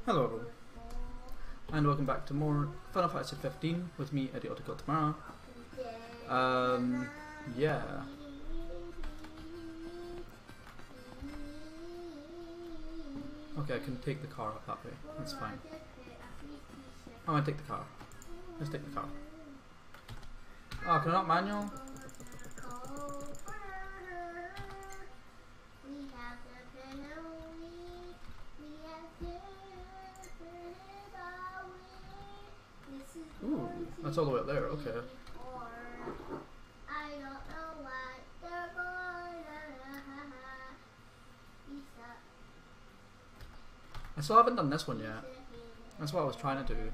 Hello everyone, and welcome back to more Final Fantasy 15 with me, Idiotical Tamara. Yeah. Okay, I can take the car up that way, that's fine. I want to take the car. Let's take the car. Oh, can I not manual? Ooh, that's all the way up there, okay. I still haven't done this one yet. That's what I was trying to do.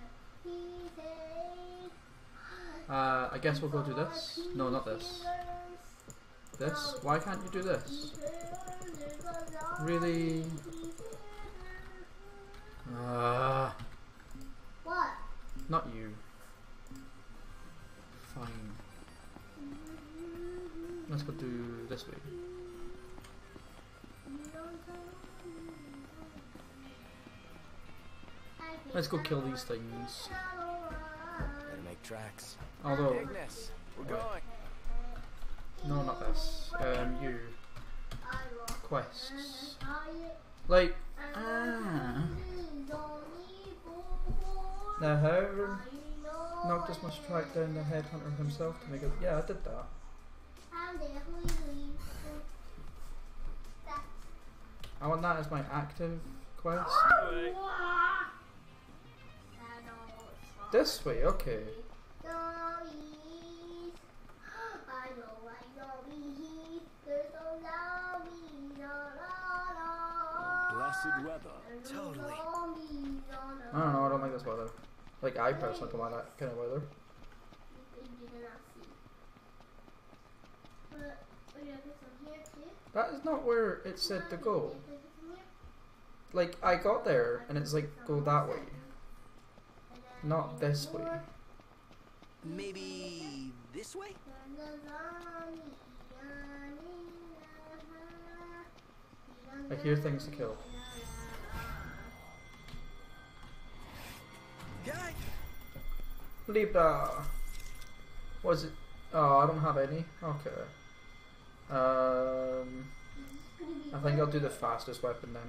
I guess we'll go do this. No, not this. This? Why can't you do this? Really? What? Not you. Fine. Let's go do this way. Let's go kill these things. Gotta make tracks. Although, Ignis, we're going. no, not this. You. Quests. Like, Now, however, Noctis must track down the headhunter himself to make it. Yeah, I did that. I want that as my active quest. This way, okay. Blessed weather. Totally. I don't know, I don't like this weather. Like, I personally don't like that kind of weather. That is not where it said to go. Like, I got there and it's like, go that way. Not this way. Maybe this way? I hear things to kill. Guy. Libra! What is it? Oh, I don't have any. Okay. I think I'll do the fastest weapon then.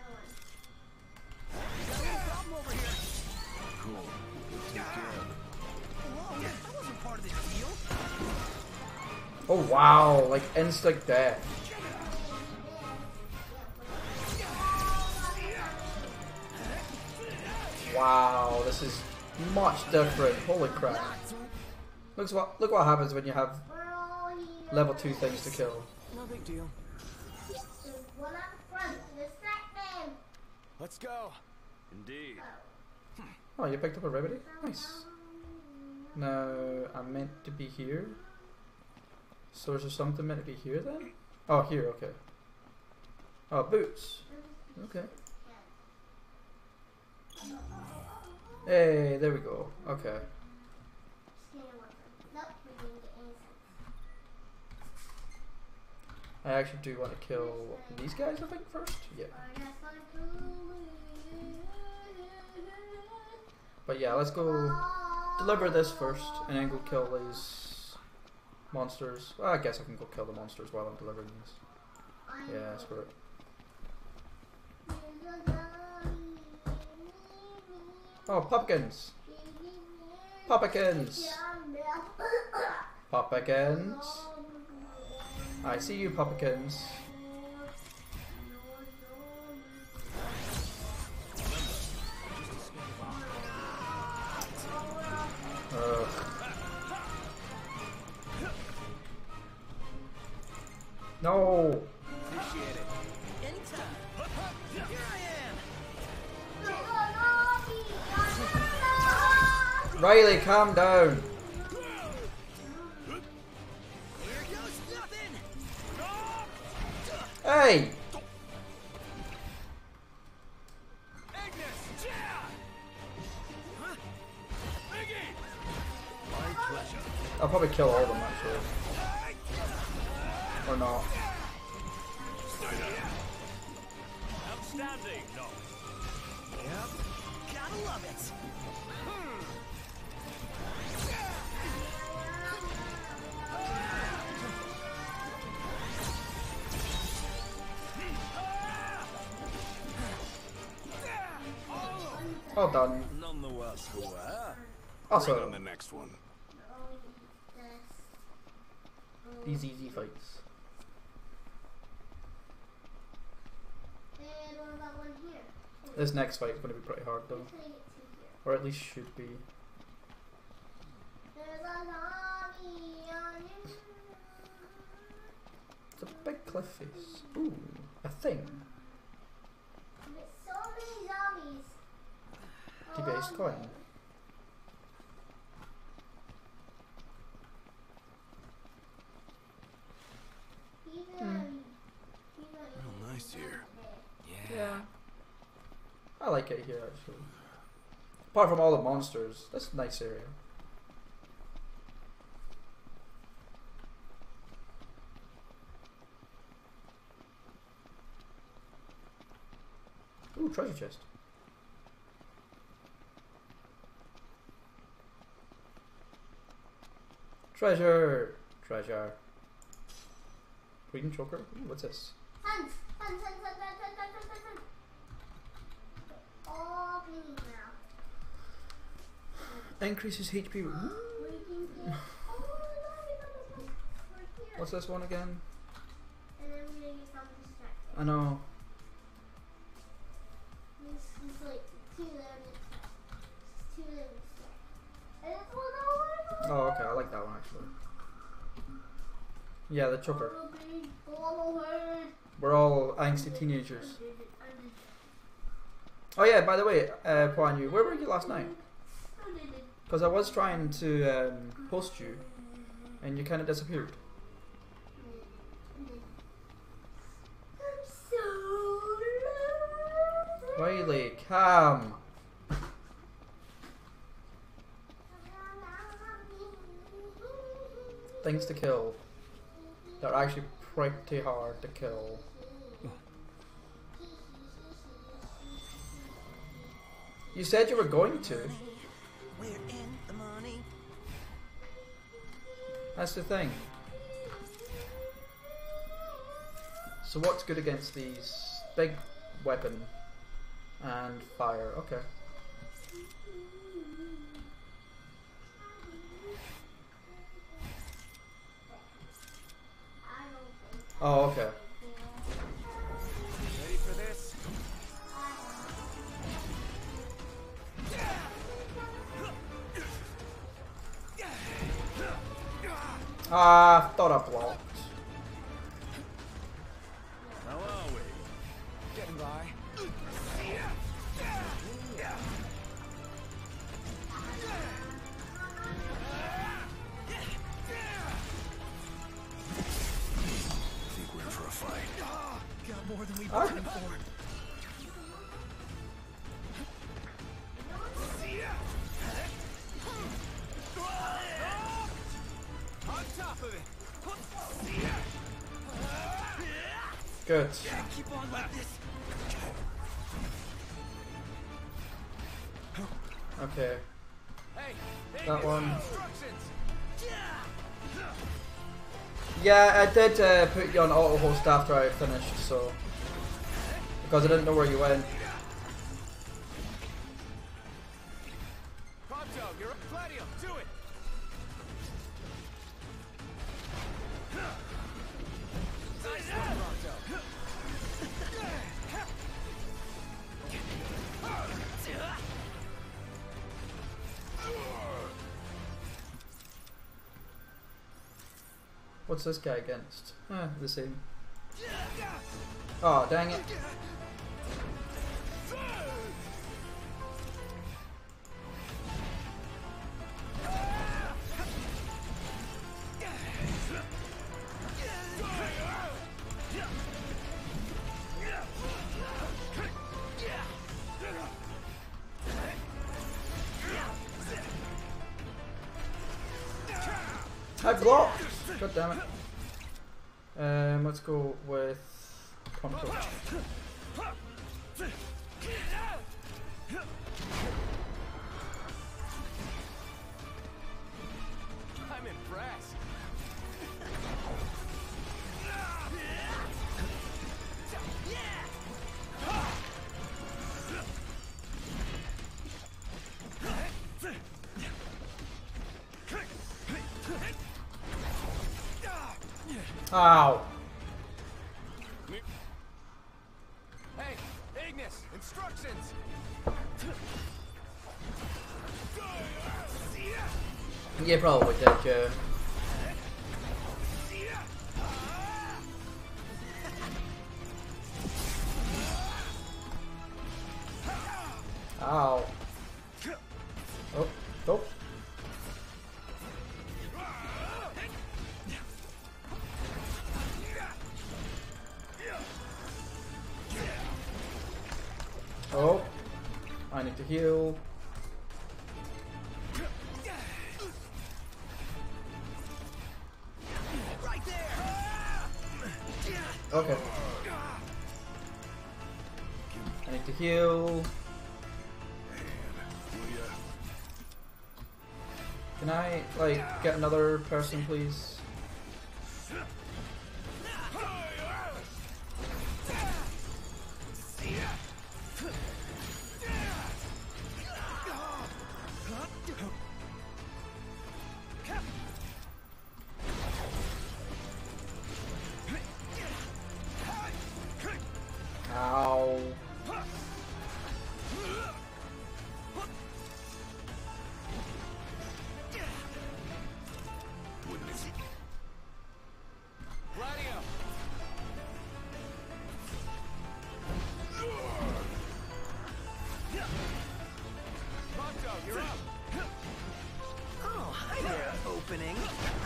Cool. That wasn't part of the deal. Oh wow, like instant death. Wow, this is much different. Holy crap. Look what happens when you have level 2 things to kill. No big deal. Let's go. Indeed. Oh, you picked up a remedy? Nice. Now, I'm meant to be here. So is there something meant to be here then? Oh, here, okay. Oh, boots. Okay. Hey, there we go. Okay. I actually do want to kill these guys, I think, first? Yeah. But yeah, let's go deliver this first, and then go kill these monsters. Well, I guess I can go kill the monsters while I'm delivering this. Yeah, screw it. Oh, pumpkins! Pumpkins! Pumpkins! I see you, pumpkins. Ugh. No! Appreciate it. Anytime. Here I am. Riley, calm down! Here goes nothing. Hey! Ignis. Huh? Iggy. My pleasure. I'll probably kill all of them actually. Or not. Outstanding. No. Yeah. Well done. None the worse for wear. Also, Bring on the next one. these easy fights. And what about one here? This next fight is going to be pretty hard though. Can I get two here? Or at least should be. There's a zombie on you. It's a big cliff face. Ooh, a thing. There's so many zombies. Debased coin. Real nice here. Yeah. I like it here actually. Apart from all the monsters, that's a nice area. Ooh, treasure chest. Treasure! Treasure. Freedom choker? Ooh, what's this? Hunt! Hunt, hunt, hunt, hunt, hunt, hunt, hunt, hunt, hunt. All green now. Increases HP. Ooh. We can get all the zombies right here. What's this one again? And then we're gonna get some distracted. I know. This is like two lemons. Two lemons. And it's one Oh, okay, I like that one actually. Yeah, the choker. We're all angsty teenagers. Oh yeah, by the way, Puan Yu, where were you last night? Because I was trying to post you, and you kind of disappeared. Riley, come. Things to kill. They're actually pretty hard to kill. You said you were going to. We're in the morning. That's the thing. So what's good against these? Big weapon and fire. Okay. Oh, okay. Ready for this? Ah, thought I blocked. How are we? Getting by. I think we're in for a fight. Got more than we Ah. bargained for. On top of it. Good. Keep on like this. Okay. Hey, That one. instructions. Yeah, I did put you on auto host after I finished, so because I didn't know where you went. Pronto, you're up. Gladio, do it. Nice one, Pronto. What's this guy against? The same. Oh, dang it. I blocked! God damn it. Let's go with Pronto. I'm impressed. Ow! Hey, Ignis, instructions. You probably did, Joe. Ow. Oh, oh. Oh. I need to heal. Right there. Okay. I need to heal. Can I, like, get another person, please? Ow. Gladio. Ponto, you're up. Oh, hi there, opening.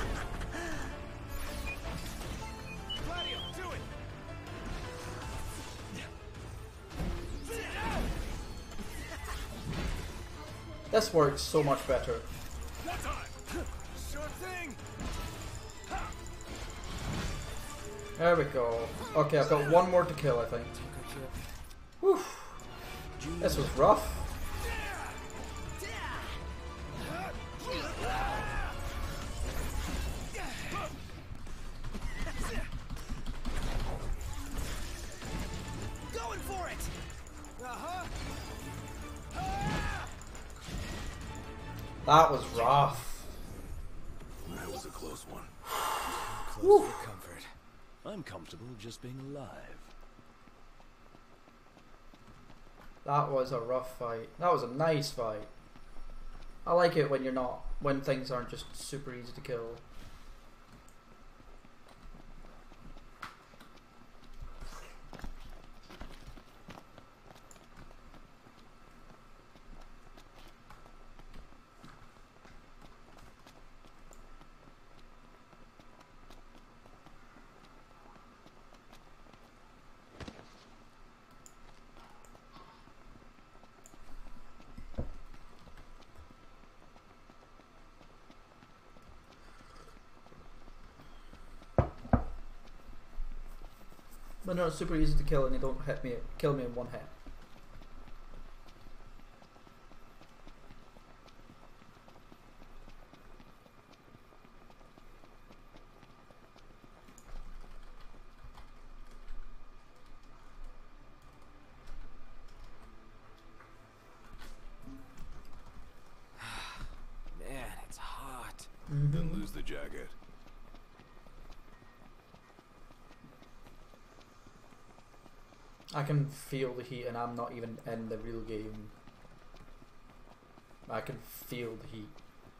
Gladio, do it. This works so much better. One time. Sure thing. There we go. Okay, I've got one more to kill, I think. Whew. This was rough. Going for it. That was rough. That was a close one. Close for comfort. I'm comfortable just being alive. That was a rough fight. That was a nice fight. I like it when when things aren't just super easy to kill. But no, it's super easy to kill and they don't kill me in one hit. Man, it's hot. Then lose the jacket. I can feel the heat and I'm not even in the real game. I can feel the heat.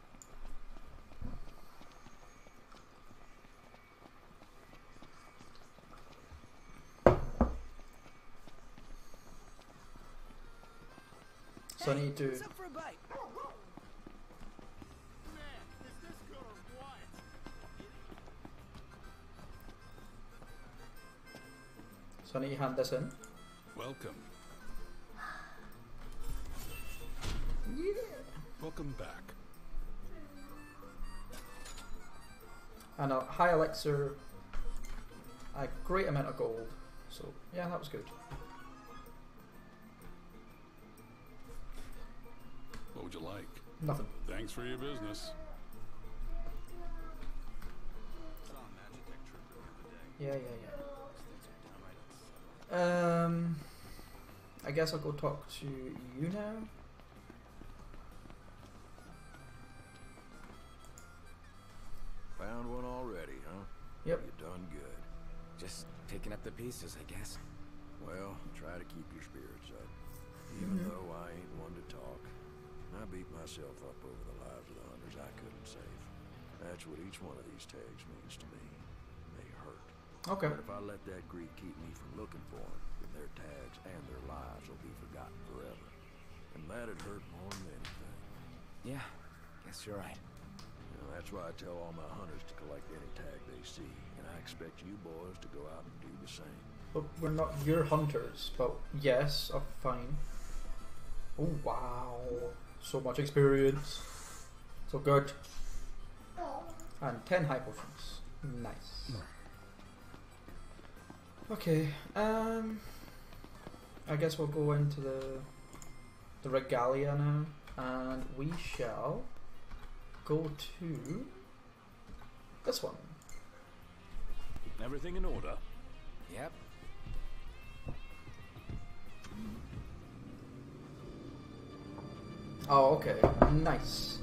So I need to... What's up for a bite? So I need to hand this in. Welcome. Yeah. Welcome back. And a high elixir, a great amount of gold. So yeah, that was good. What would you like? Nothing. Thanks for your business. Yeah. I guess I'll go talk to you now. Found one already, huh? Yep. You done good. Just picking up the pieces, I guess. Well, try to keep your spirits up. Even though I ain't one to talk, I beat myself up over the lives of the hunters I couldn't save. That's what each one of these tags means to me. They hurt. Okay. But if I let that greed keep me from looking for them, then their tags and their lives will be forgotten forever. And that'd hurt more than anything. Yeah, guess you're right. You know, that's why I tell all my hunters to collect any tag they see, and I expect you boys to go out and do the same. But we're not your hunters, but yes, oh, fine. Oh wow, so much experience. So good. And 10 high potions. Nice. Okay, I guess we'll go into the regalia now, and we shall go to this one. Everything in order? Yep. Oh, okay. Nice.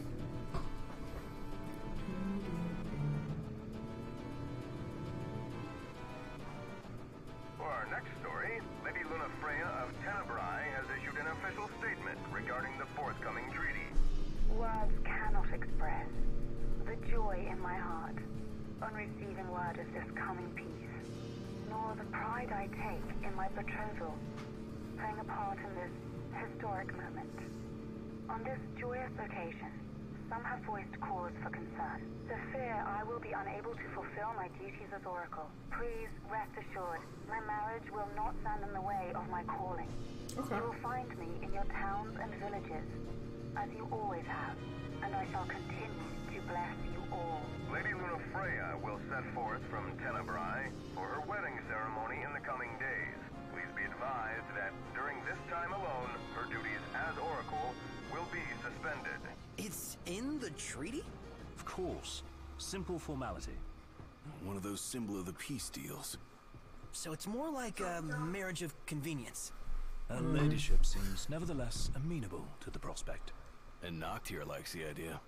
For our next story, Lady Lunafreya of Tenebrae has issued an official statement regarding the forthcoming treaty. Words cannot express the joy in my heart on receiving word of this coming peace, nor the pride I take in my betrothal playing a part in this historic moment. On this joyous occasion, some have voiced cause for concern. The fear I will be unable to fulfill my duties as Oracle. Please rest assured, my marriage will not stand in the way of my calling. Okay. You will find me in your towns and villages, as you always have, and I shall continue to bless you all. Lady Lunafreya will set forth from Tenebrae for her wedding ceremony in the coming days. Please be advised that during this time alone, her duties as Oracle will be suspended. It's in the treaty? Of course. Simple formality. One of those symbol of the peace deals. So it's more like a marriage of convenience. Her ladyship seems nevertheless amenable to the prospect. And Noctier likes the idea.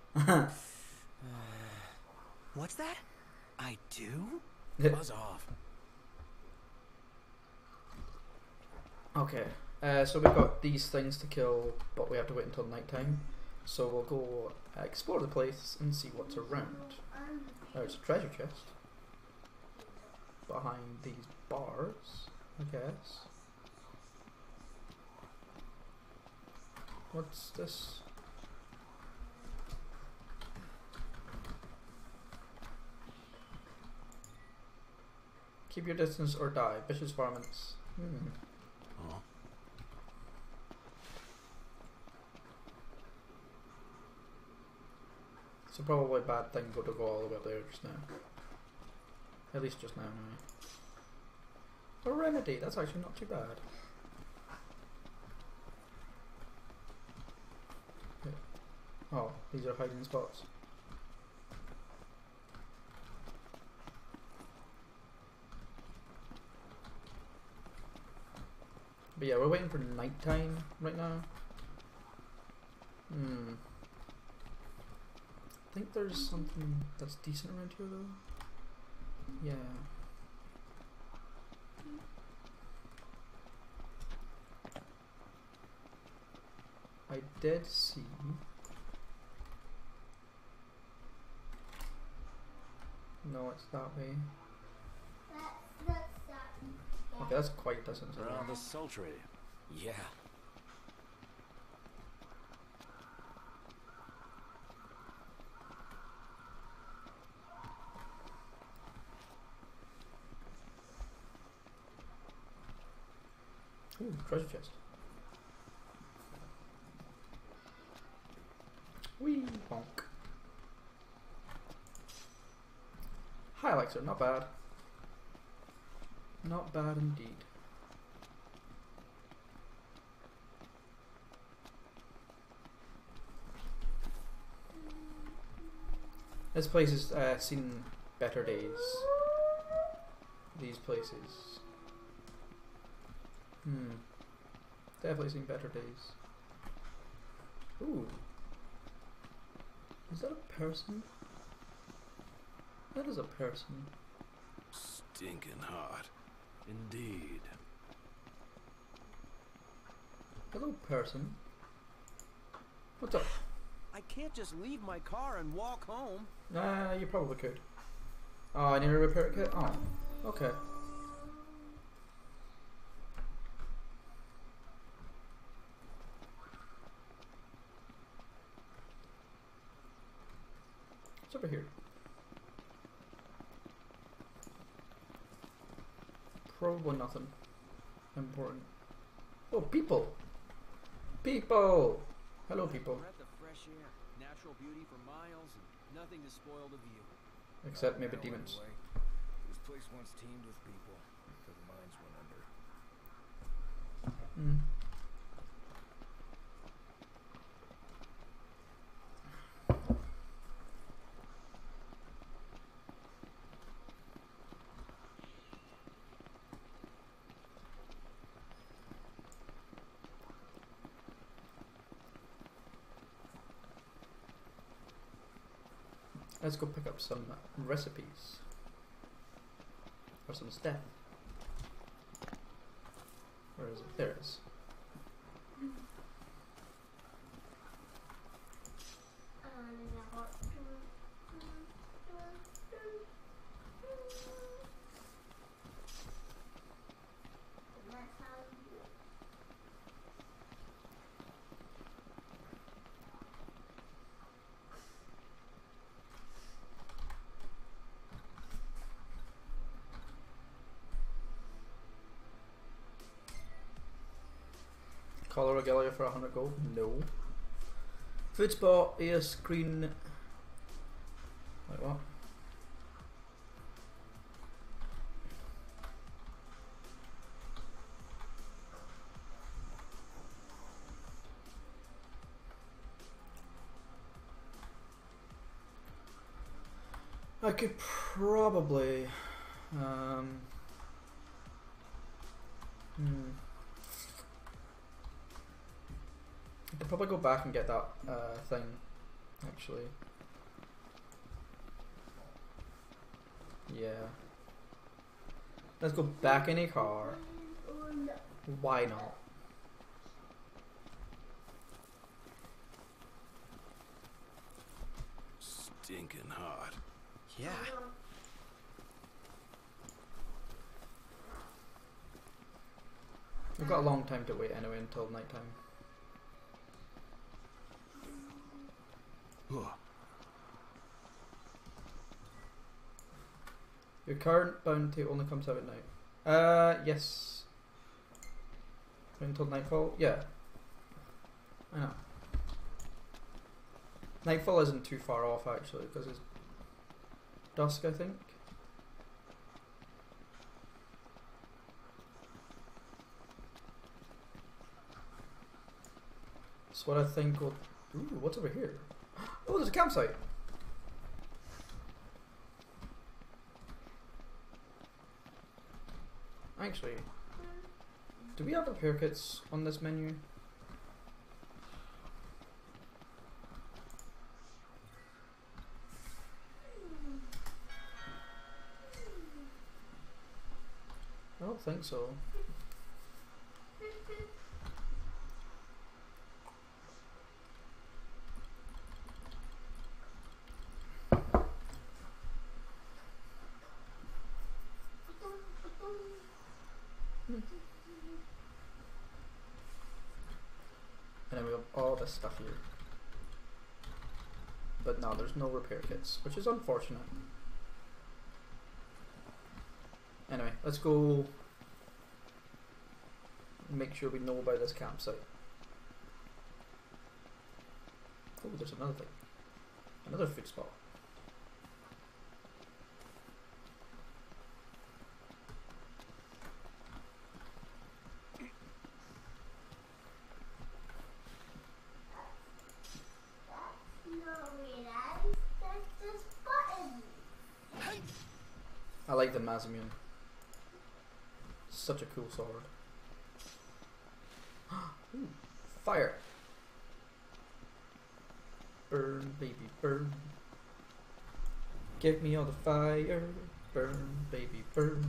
What's that? I do? Buzz off. Okay, so we've got these things to kill, but we have to wait until nighttime. So we'll go explore the place and see what's around. There's a treasure chest behind these bars, I guess. What's this? Keep your distance or die. Vicious varmints. Oh. It's probably a bad thing to go all the way up there just now. At least just now, anyway. A remedy, that's actually not too bad. Yeah. Oh, these are hiding spots. But yeah, we're waiting for nighttime right now. I think there's something that's decent around here though. Yeah. I did see. No, it's that way. That's Okay, that's quite distance. Rather sultry. Yeah. Ooh, treasure chest. Wee bonk. Hi Alexa, not bad. Not bad indeed. This place has seen better days. These places. Definitely seen better days. Ooh. Is that a person? That is a person. Stinking hot. Indeed. Hello, person. What's up? I can't just leave my car and walk home. Nah, you probably could. Oh, I need a repair kit? Oh, okay. What's over here? Probably nothing important. Oh, people! People! Hello, people. Breath of fresh air, natural beauty for miles, and nothing to spoil the view. Except maybe demons. Anyway, this place once teemed with people until the mines went under. Mm. Let's go pick up some recipes. Or some stuff. Where is it? There it is. Color regalia for 100 gold? No. Food spot, air screen. Like what? I could probably I could probably go back and get that thing, actually. Yeah. Let's go back in a car. Why not? Stinking hot. Yeah. We've got a long time to wait anyway until night time. Your current bounty only comes out at night. Yes. Until nightfall? Yeah. I know. Nightfall isn't too far off actually, because it's dusk, I think. That's what I think will... Ooh, what's over here? Oh, there's a campsite! Actually, do we have repair kits on this menu? I don't think so. And then we have all this stuff here. But no, there's no repair kits, which is unfortunate. Anyway, let's go make sure we know about this campsite. Oh, there's another thing. Another food spot. I like the Mazamian. Such a cool sword. Ooh, fire! Burn, baby, burn. Give me all the fire. Burn, baby, burn.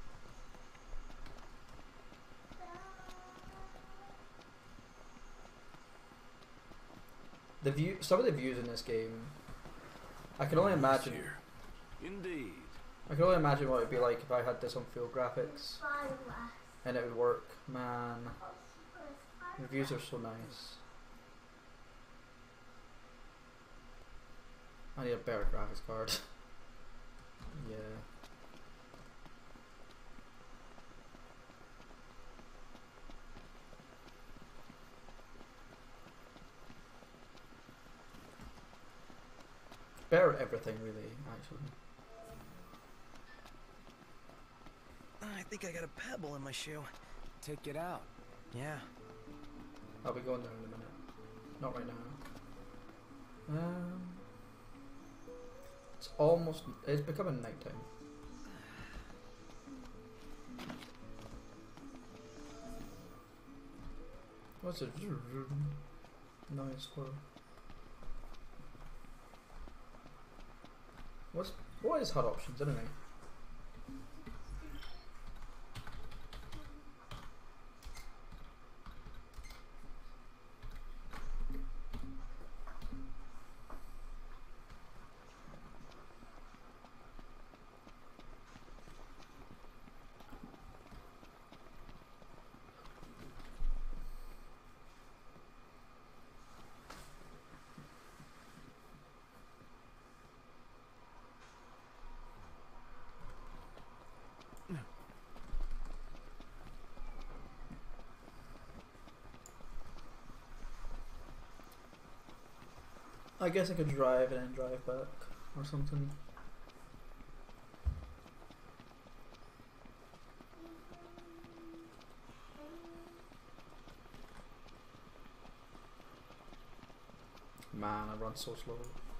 The view, some of the views in this game, I can only imagine. Here. Indeed. I can only imagine what it'd be like if I had this on full graphics and it would work. Man, the views are so nice. I need a better graphics card. Yeah. Better at everything, really, actually. I think I got a pebble in my shoe. Take it out. Yeah. I'll be going there in a minute. Not right now. It's almost. It's becoming nighttime. What's it noise for? What is HUD options anyway? I guess I could drive and then drive back or something. Man, I run so slow.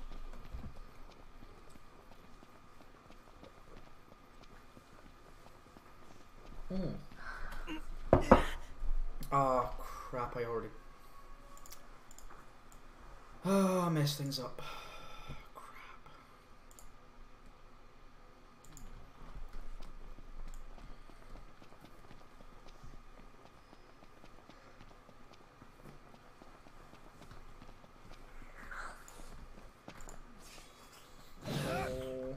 Oh crap, I already... Oh, I messed things up. Crap. Oh.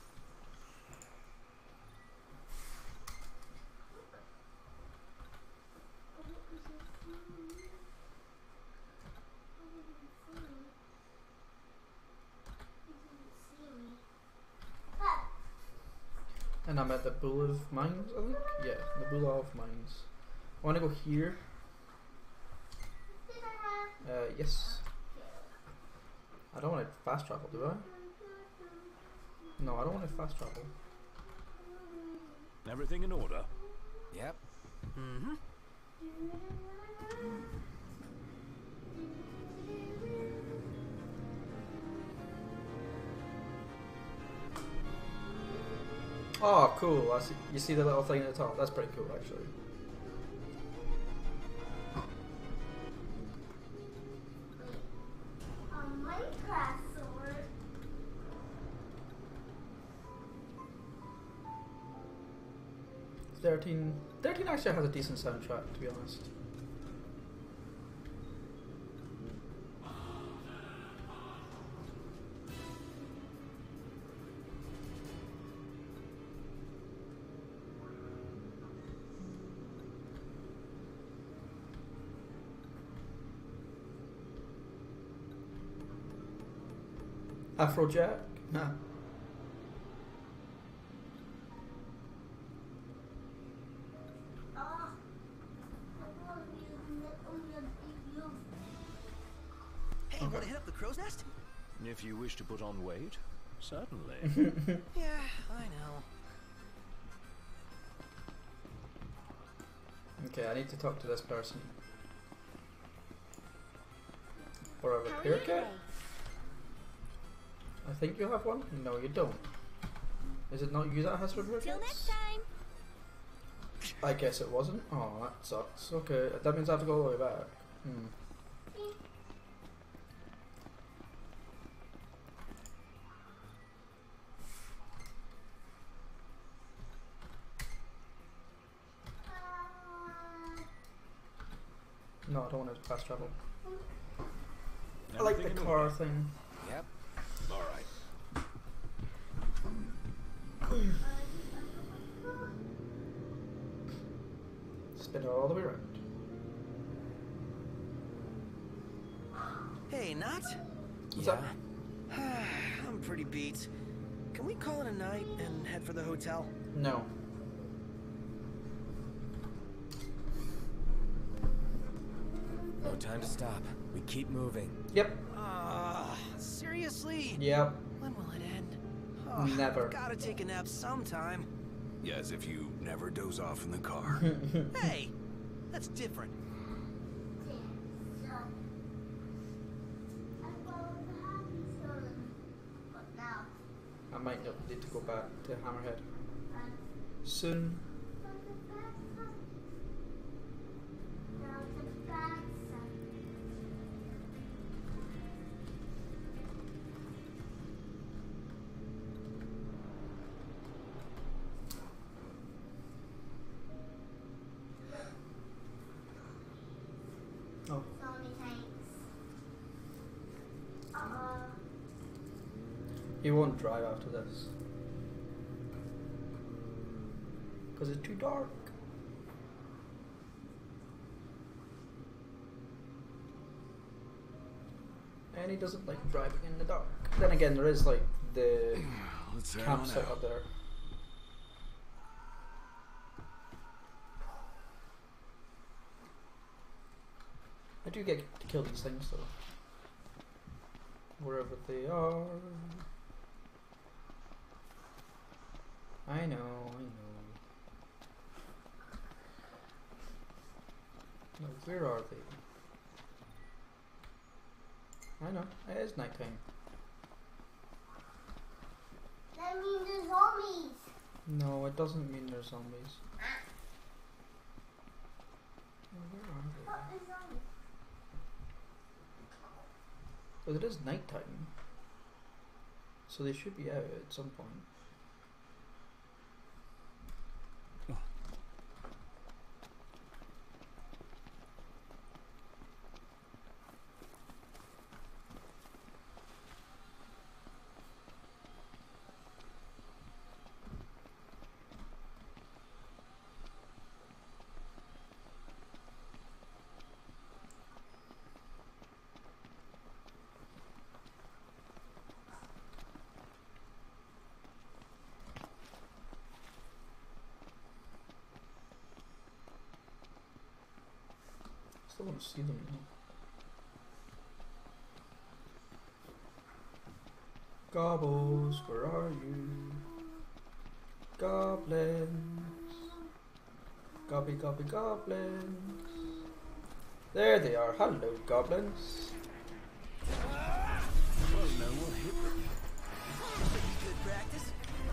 And I'm at the Bull of Mines, I think? Yeah, the Bull of Mines. I want to go here. Yes. I don't want to fast travel, do I? No, I don't want to fast travel. Everything in order? Yep. Mm-hmm. Oh, cool. I see, you see the little thing at the top? That's pretty cool, actually. A Minecraft sword. 13 actually has a decent soundtrack, to be honest. Afrojack? Nah. Ah. Hey, wanna hit up the crow's nest? If you wish to put on weight, certainly. Yeah, I know. Okay, I need to talk to this person. For a repair kit? I think you have one? No, you don't. Is it not you that has repair kits? Till next time. I guess it wasn't. Oh, that sucks. Okay, that means I have to go all the way back. Hmm. I don't want to fast travel. I like the car thing. Yep. All right. Spin it all the way around. Hey, Nat. What's up? I'm pretty beat. Can we call it a night and head for the hotel? No. No time to stop. We keep moving. Yep. Seriously? Yep. When will it end? Never. Gotta take a nap sometime. Yeah, as if you never doze off in the car. Hey, that's different. I might not need to go back to Hammerhead soon. Oh. He won't drive after this. Because it's too dark. And he doesn't like driving in the dark. Then again, there is like the Let's head on campsite out. up there. I do get to kill these things though. Wherever they are. I know. Now, where are they? I know, it is nighttime. That means there's zombies. No, it doesn't mean there's zombies. Where are they? What is zombies? Well, it is nighttime, so they should be out at some point. Still want to see them now. Gobbles, where are you? Goblins. Gobby gobby goblins. There they are. Hello, goblins. Well, no one hit me. Good practice.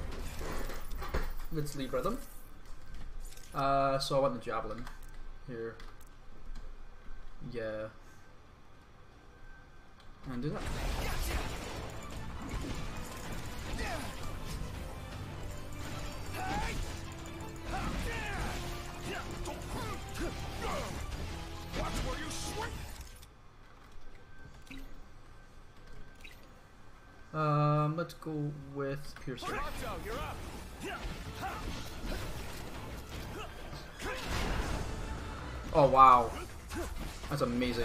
Let's leave rhythm. So I want the javelin here. Yeah. And do that. Watch where you swing. Let's go with Piercer. Otto, you're up. Oh wow. That's amazing.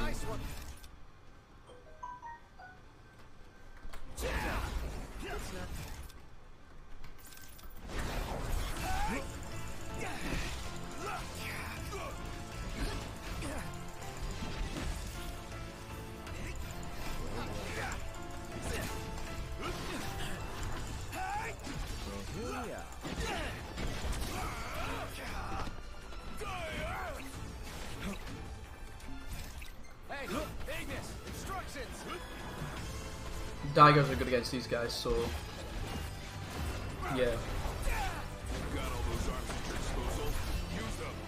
Daggers are good against these guys, so yeah. Got all those arms at your disposal. Use them.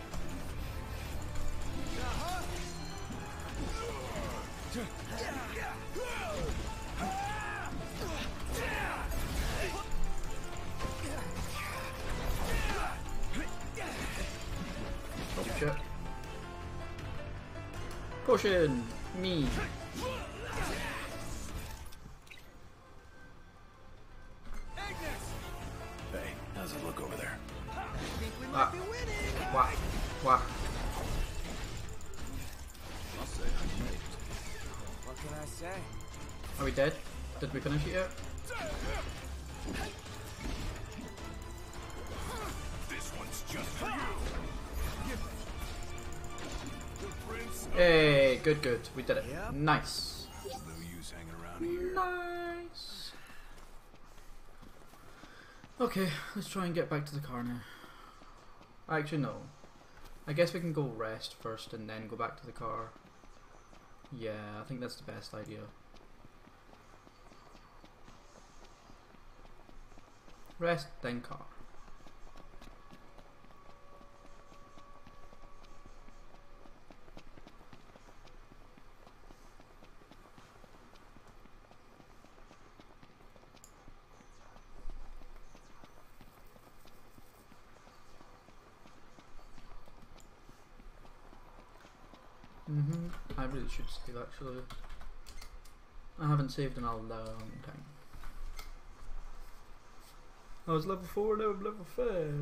Oh shit. Potion! Me! Hey, how's it look over there? I think we might be winning. Wah! Wah! I'll say I'm mate. What can I say? Are we dead? Did we finish it yet? This one's just for you. The prince. Hey, good, good. We did it. Yep. Nice. No use hanging around here. Nice. Okay, let's try and get back to the car now. Actually, no. I guess we can go rest first and then go back to the car. Yeah, I think that's the best idea. Rest, then car. I really should save actually. I haven't saved in a long time. I was level 4, now I'm level 5.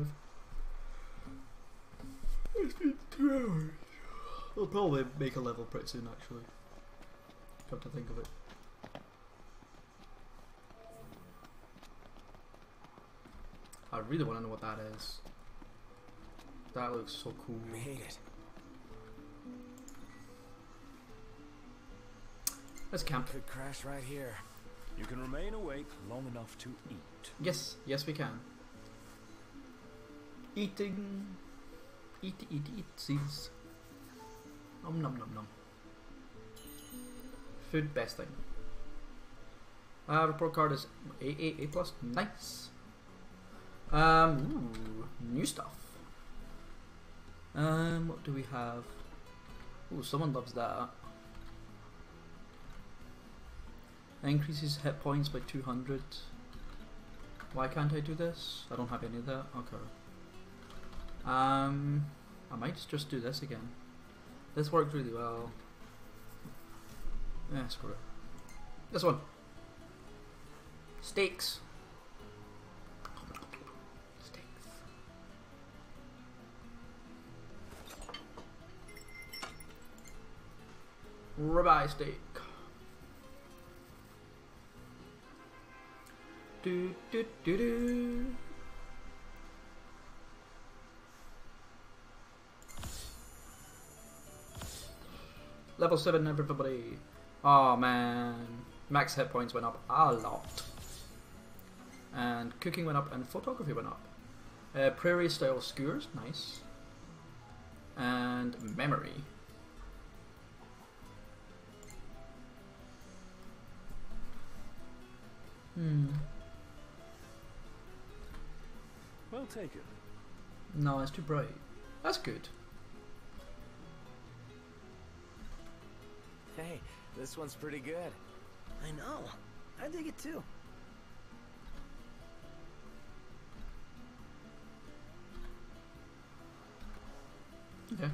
It's been 2 hours. I'll probably make a level pretty soon actually. Come to think of it. I really want to know what that is. That looks so cool. We hate it. Let's camp. Could crash right here. You can remain awake long enough to eat. Yes, yes we can. Eating. Eat, seeds. Nom nom nom nom. Food, best thing. Report card is A plus. Nice. Ooh, new stuff. What do we have? Ooh, someone loves that. Increases hit points by 200. Why can't I do this? I don't have any of that. Okay. I might just do this again. This worked really well. Yeah, screw it. This one. Steaks. Steaks. Ribeye steak. Do do do do. Level 7 everybody. Oh man. Max hit points went up a lot. And cooking went up and photography went up. Prairie style skewers, nice. And memory. Well taken. No, it's too bright. That's good. Hey, this one's pretty good. I know. I dig it too. Okay.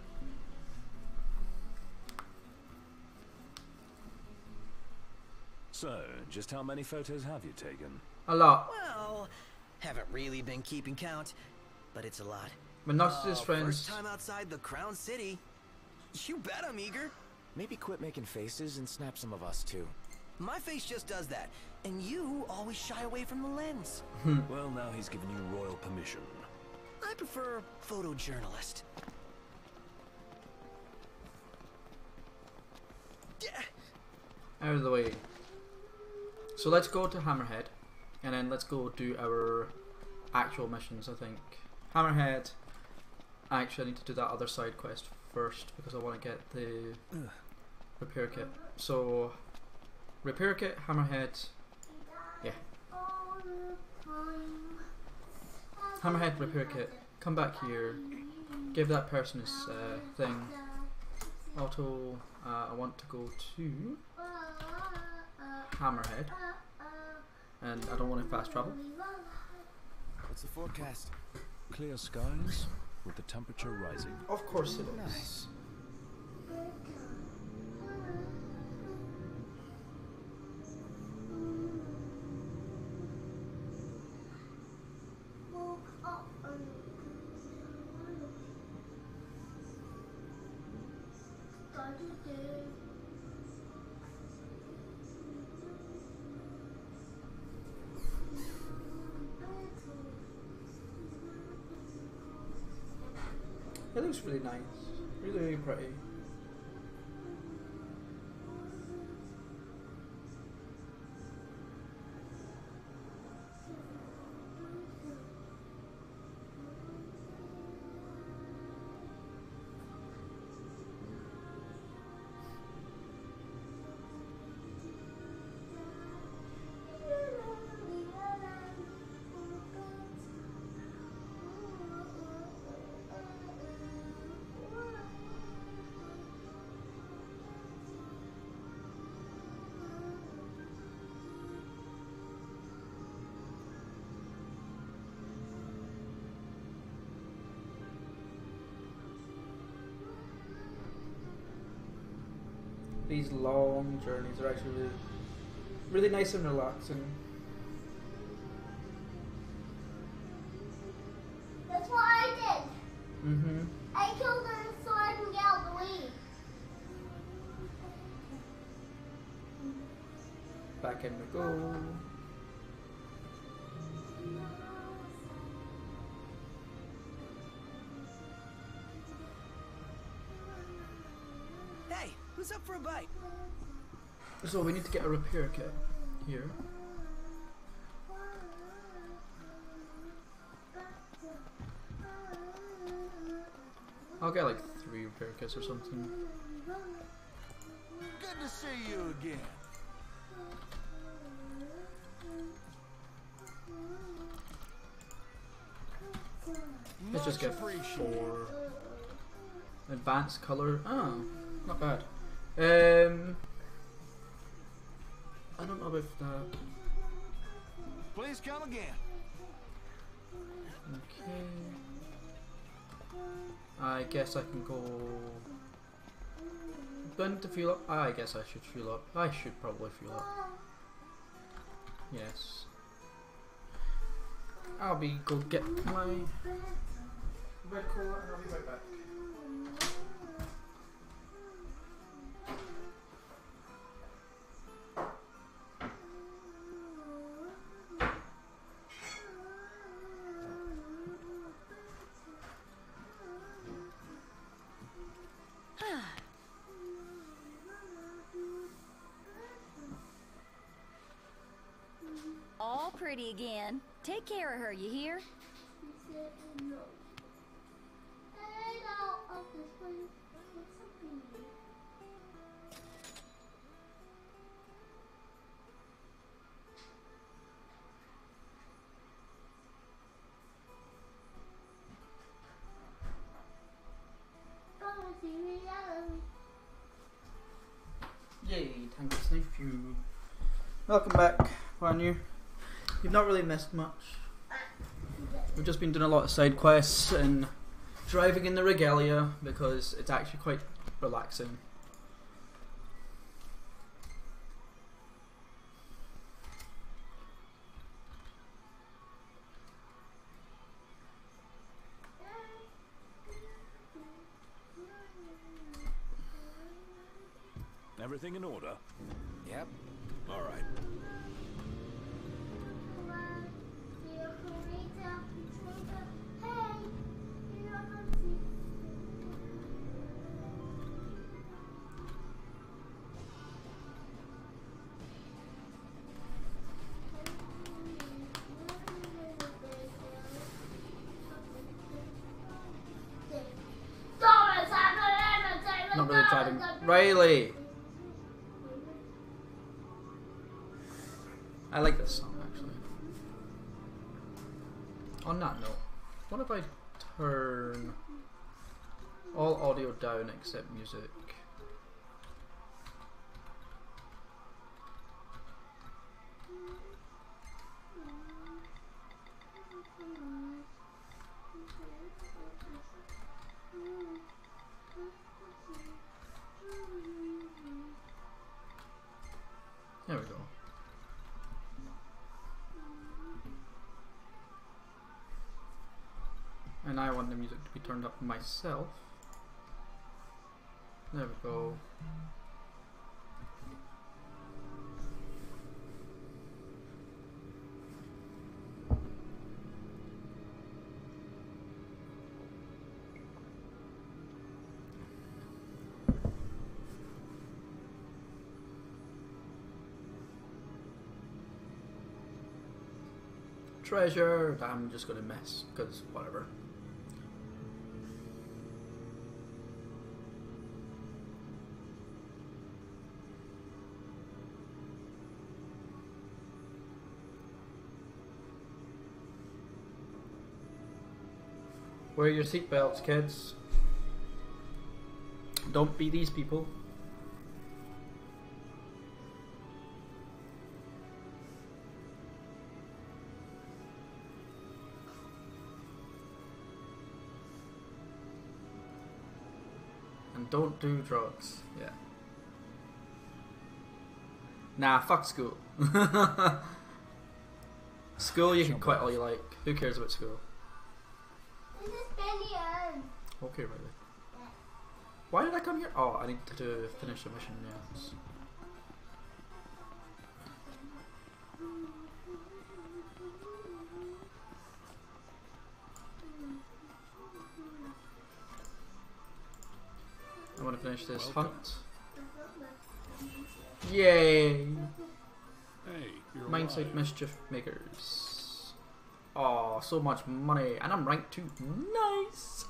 So, just how many photos have you taken? A lot. Well, haven't really been keeping count, but it's a lot. But not just friends. First time outside the Crown City. You bet I'm eager. Maybe quit making faces and snap some of us too. My face just does that, and you always shy away from the lens. Well, now he's given you royal permission. I prefer photojournalist. Out of the way. So let's go to Hammerhead, and then let's go do our actual missions, I think. Hammerhead, actually I need to do that other side quest first, because I want to get the repair kit. So, repair kit, Hammerhead, yeah. Hammerhead, repair kit, come back here, give that person his thing. Auto, I want to go to Hammerhead, and I don't want to fast travel. What's the forecast? Clear skies with the temperature rising. Of course it is. Nice. It looks really nice, really, really pretty. These long journeys are actually really, really nice and relaxing. That's what I did. Mm-hmm. I killed her so I can get out of the way. Back in we go. Hey, who's up for a bite? So we need to get a repair kit here. I'll get like 3 repair kits or something. Good to see you again. Let's just get 4. Advanced color. Oh, not bad. I don't know if that. Please come again. Okay. I guess I can go. Do I need to fuel up? I guess I should fuel up. I should probably fuel up. Yes. I'll go get my red cola and I'll be right back. All pretty again. Take care of her, you hear? She said no. Get out of this place. What's happening? Yay, Tangled Snake Fuel. Welcome back, brand new. You've not really missed much. We've just been doing a lot of side quests and driving in the regalia because it's actually quite relaxing. Everything in order? Yep. All right. Not really driving. Riley! I like this song actually. On that note, what if I turn all audio down except music? There we go. And I want the music to be turned up myself. There we go. Treasure! I'm just gonna mess, because whatever. Wear your seatbelts, kids. Don't be these people. And don't do drugs. Yeah. Nah, fuck school. School you can quit all you like. Who cares about school? This is Benny. Okay, really. Why did I come here? Oh, I need to finish the mission, yes. I want to finish this hunt. Yay! Hey, you're Mindset alive. mischief makers. Oh, so much money, and I'm rank 2. Nice.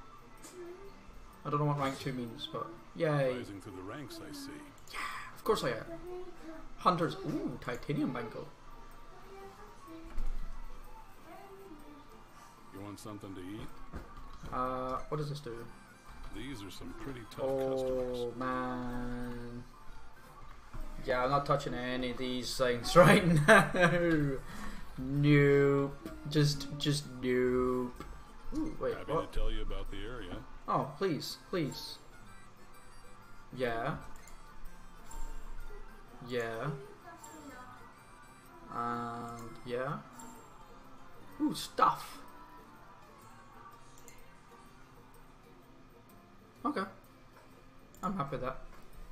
I don't know what rank 2 means, but yay! Rising through the ranks, I see. Of course I am. Hunters. Ooh, titanium bangle. You want something to eat? What does this do? These are some pretty tough customers. Oh man. Yeah, I'm not touching any of these things right now. Nope. Just nope. Ooh, wait, Happy what? to tell you about the area. Oh, please, please. Yeah. Yeah. And yeah. Ooh, stuff. Okay. I'm happy with that.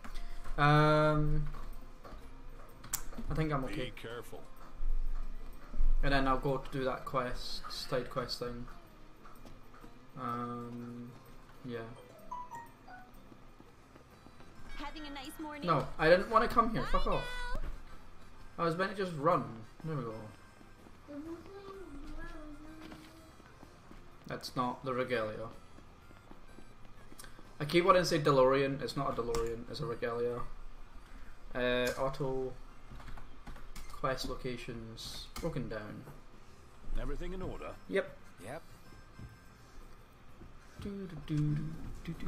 I think I'm okay. Be careful. And then I'll go to do that quest, side quest thing. Yeah. Having a nice morning. No, I didn't want to come here. Fuck off. I was meant to just run. There we go. That's not the regalia. I keep wanting to say DeLorean. It's not a DeLorean. It's a regalia. Auto quest locations broken down. Everything in order? Yep. Yep. Do, do, do, do, do.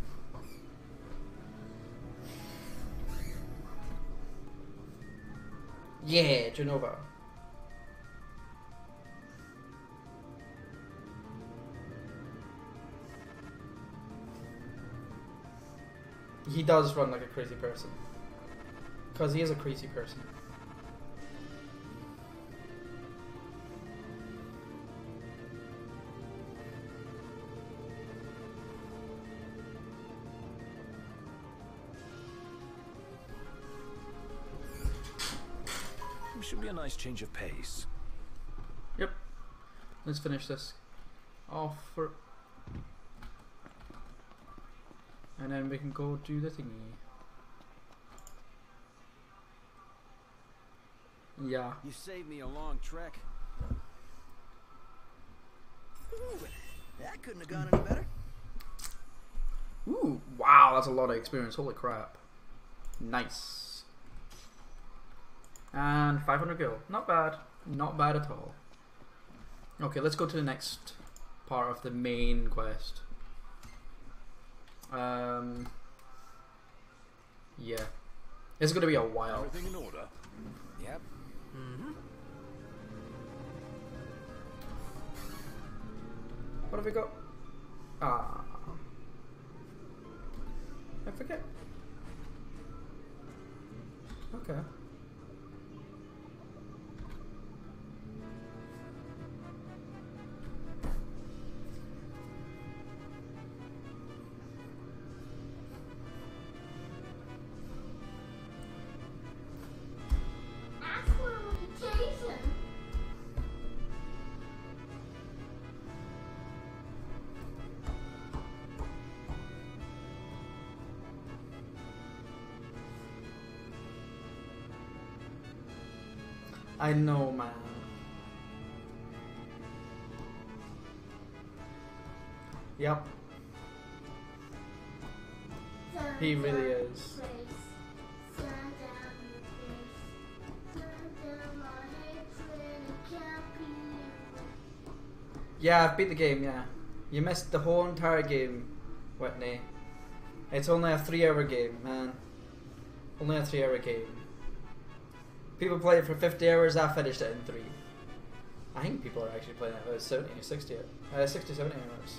Yeah, Genova. He does run like a crazy person. Because he is a crazy person. Should be a nice change of pace. Yep. Let's finish this off for... And then we can go do the thingy. Yeah. You saved me a long trek. Ooh, that couldn't have gone any better. Ooh, wow, that's a lot of experience. Holy crap. Nice. And 500 gil. Not bad. Not bad at all. Okay, let's go to the next part of the main quest. Yeah. It's gonna be a while. Everything in order? Yep. Mm-hmm. What have we got? Ah. I forget. Okay. I know, man. Yep. He really is. Yeah, I've beat the game, yeah. You missed the whole entire game, Whitney. It's only a 3-hour game, man. Only a 3-hour game. People play it for 50 hours, I finished it in 3. I think people are actually playing it about 70 or 60, 60, 70 hours.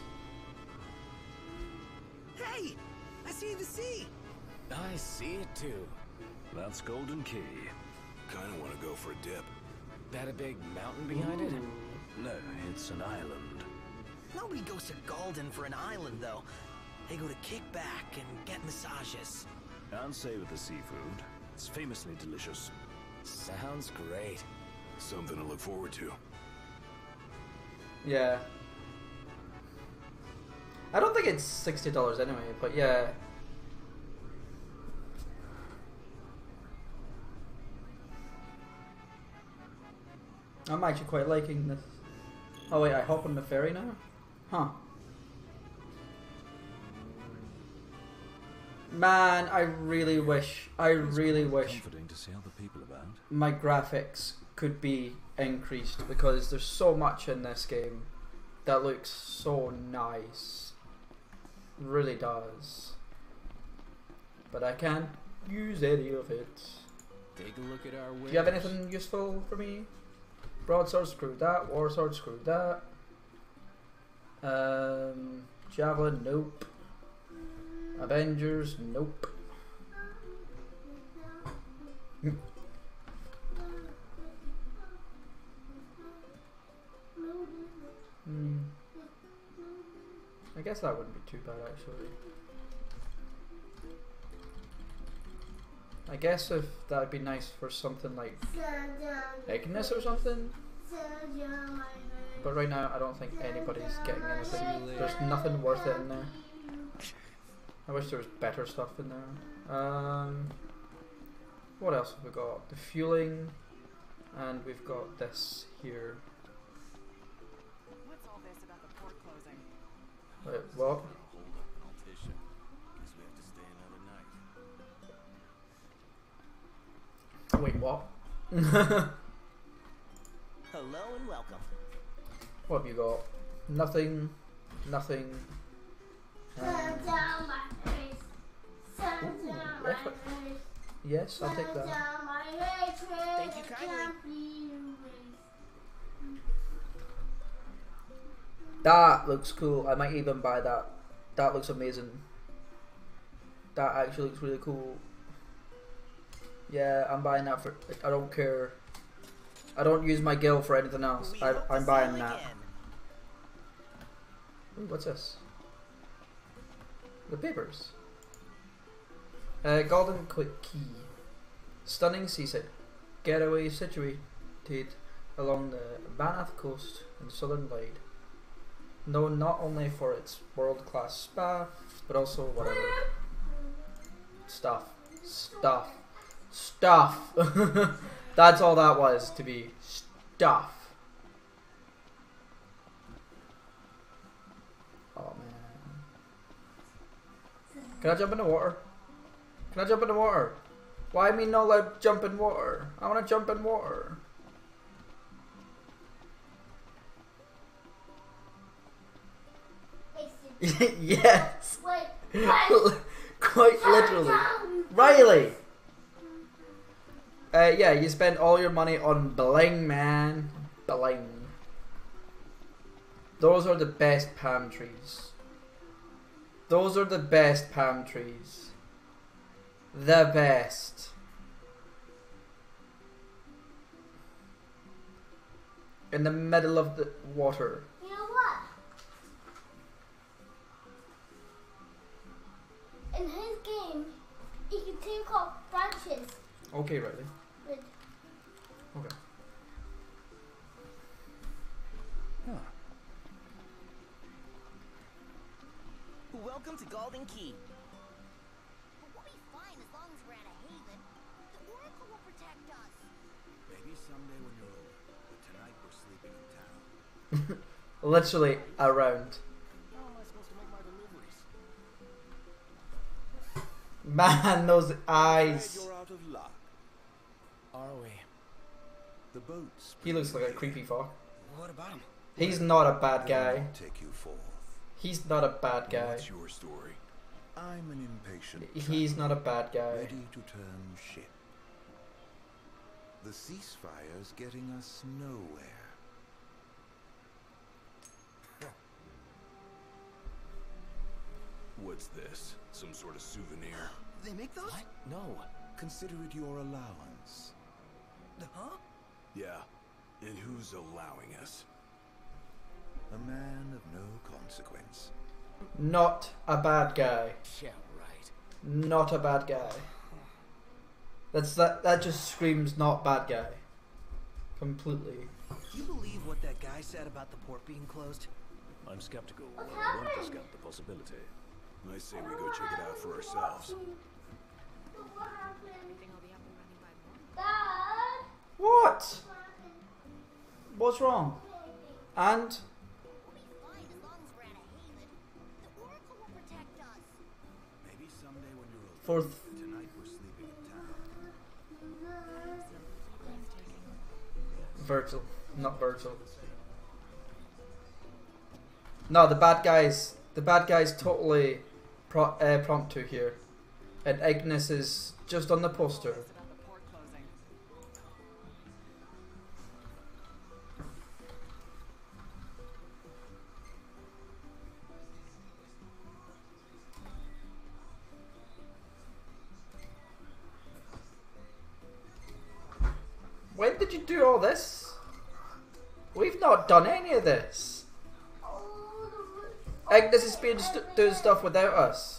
Hey! I see the sea! I see it too. That's Golden Key. Kinda wanna go for a dip. That a big mountain behind it? No, it's an island. Nobody goes to Golden for an island, though. They go to kick back and get massages. And savor the seafood. It's famously delicious. Sounds great. Something to look forward to. Yeah. I don't think it's $60 anyway, but yeah. I'm actually quite liking this. Oh wait, I hop on the ferry now? Huh. Man, I really wish Comforting to see other people about. my graphics could be increased, because there's so much in this game that looks so nice. Really does. But I can't use any of it. Take a look at our Do you have anything useful for me? Broadsword, screw that. Warsword, screw that. Javelin, nope. Avengers, nope. I guess that wouldn't be too bad actually. I guess if that would be nice for something like Ignis or something. But right now I don't think anybody's getting anything. There's nothing worth it in there. I wish there was better stuff in there. What else have we got? The fueling, and we've got this here. What's all this about the port closing? Wait, what? Wait, what? Hello and welcome. What have you got? Nothing. Nothing. Yes, I'll take that. Thank you kindly. That looks cool. I might even buy that. That looks amazing. That actually looks really cool. Yeah, I'm buying that for. I don't care. I don't use my guild for anything else. I'm buying that. Ooh, what's this? The papers. Golden Quick Key. Stunning seaside getaway situated along the Bannath coast in Southern Glade. Known not only for its world-class spa, but also whatever. Stuff. That's all that was to be. Stuff. Oh man. Can I jump in the water? Can I jump in the water? Why me not allowed to jump in water? I want to jump in water. Yes. Quite literally. Riley. Yeah, you spent all your money on bling, man. Bling. Those are the best palm trees. Those are the best palm trees. The best. In the middle of the water. You know what? In his game, you can take off branches. Okay, Riley. With Okay. Welcome to Golden Key. We'll be fine as long as we're at a haven. The Oracle will protect us. Maybe someday when you're Literally around. How am I supposed to make my deliveries? Man, those eyes. You're out of luck. Are we? The boat's He looks like a creepy fuck. What about him? He's not a bad guy. They'll take you forth. He's not a bad guy. What's your story? I'm an impatient He's not a bad guy. ready to turn ship. The ceasefire's getting us nowhere. What's this? Some sort of souvenir? They make those? What? No. Consider it your allowance. Huh? Yeah. And who's allowing us? A man of no consequence. Not a bad guy. Yeah, right. Not a bad guy. That just screams not bad guy. Completely. Do you believe what that guy said about the port being closed? I'm skeptical. What's I want to happening? scout the possibility. I say we go check it out for ourselves. What happened? Dad? What? What happened? What's wrong? And? We'll be fine as long as we're at a haven. The Oracle will protect us. Maybe someday when you're older. Fourth. Tonight we're sleeping in town. Virgil. Not Virgil. No, the bad guy's totally prompt to here. And Ignis is just on the poster. About the port closing. When did you do all this? We've not done any of this. Ignis is being doing stuff without us.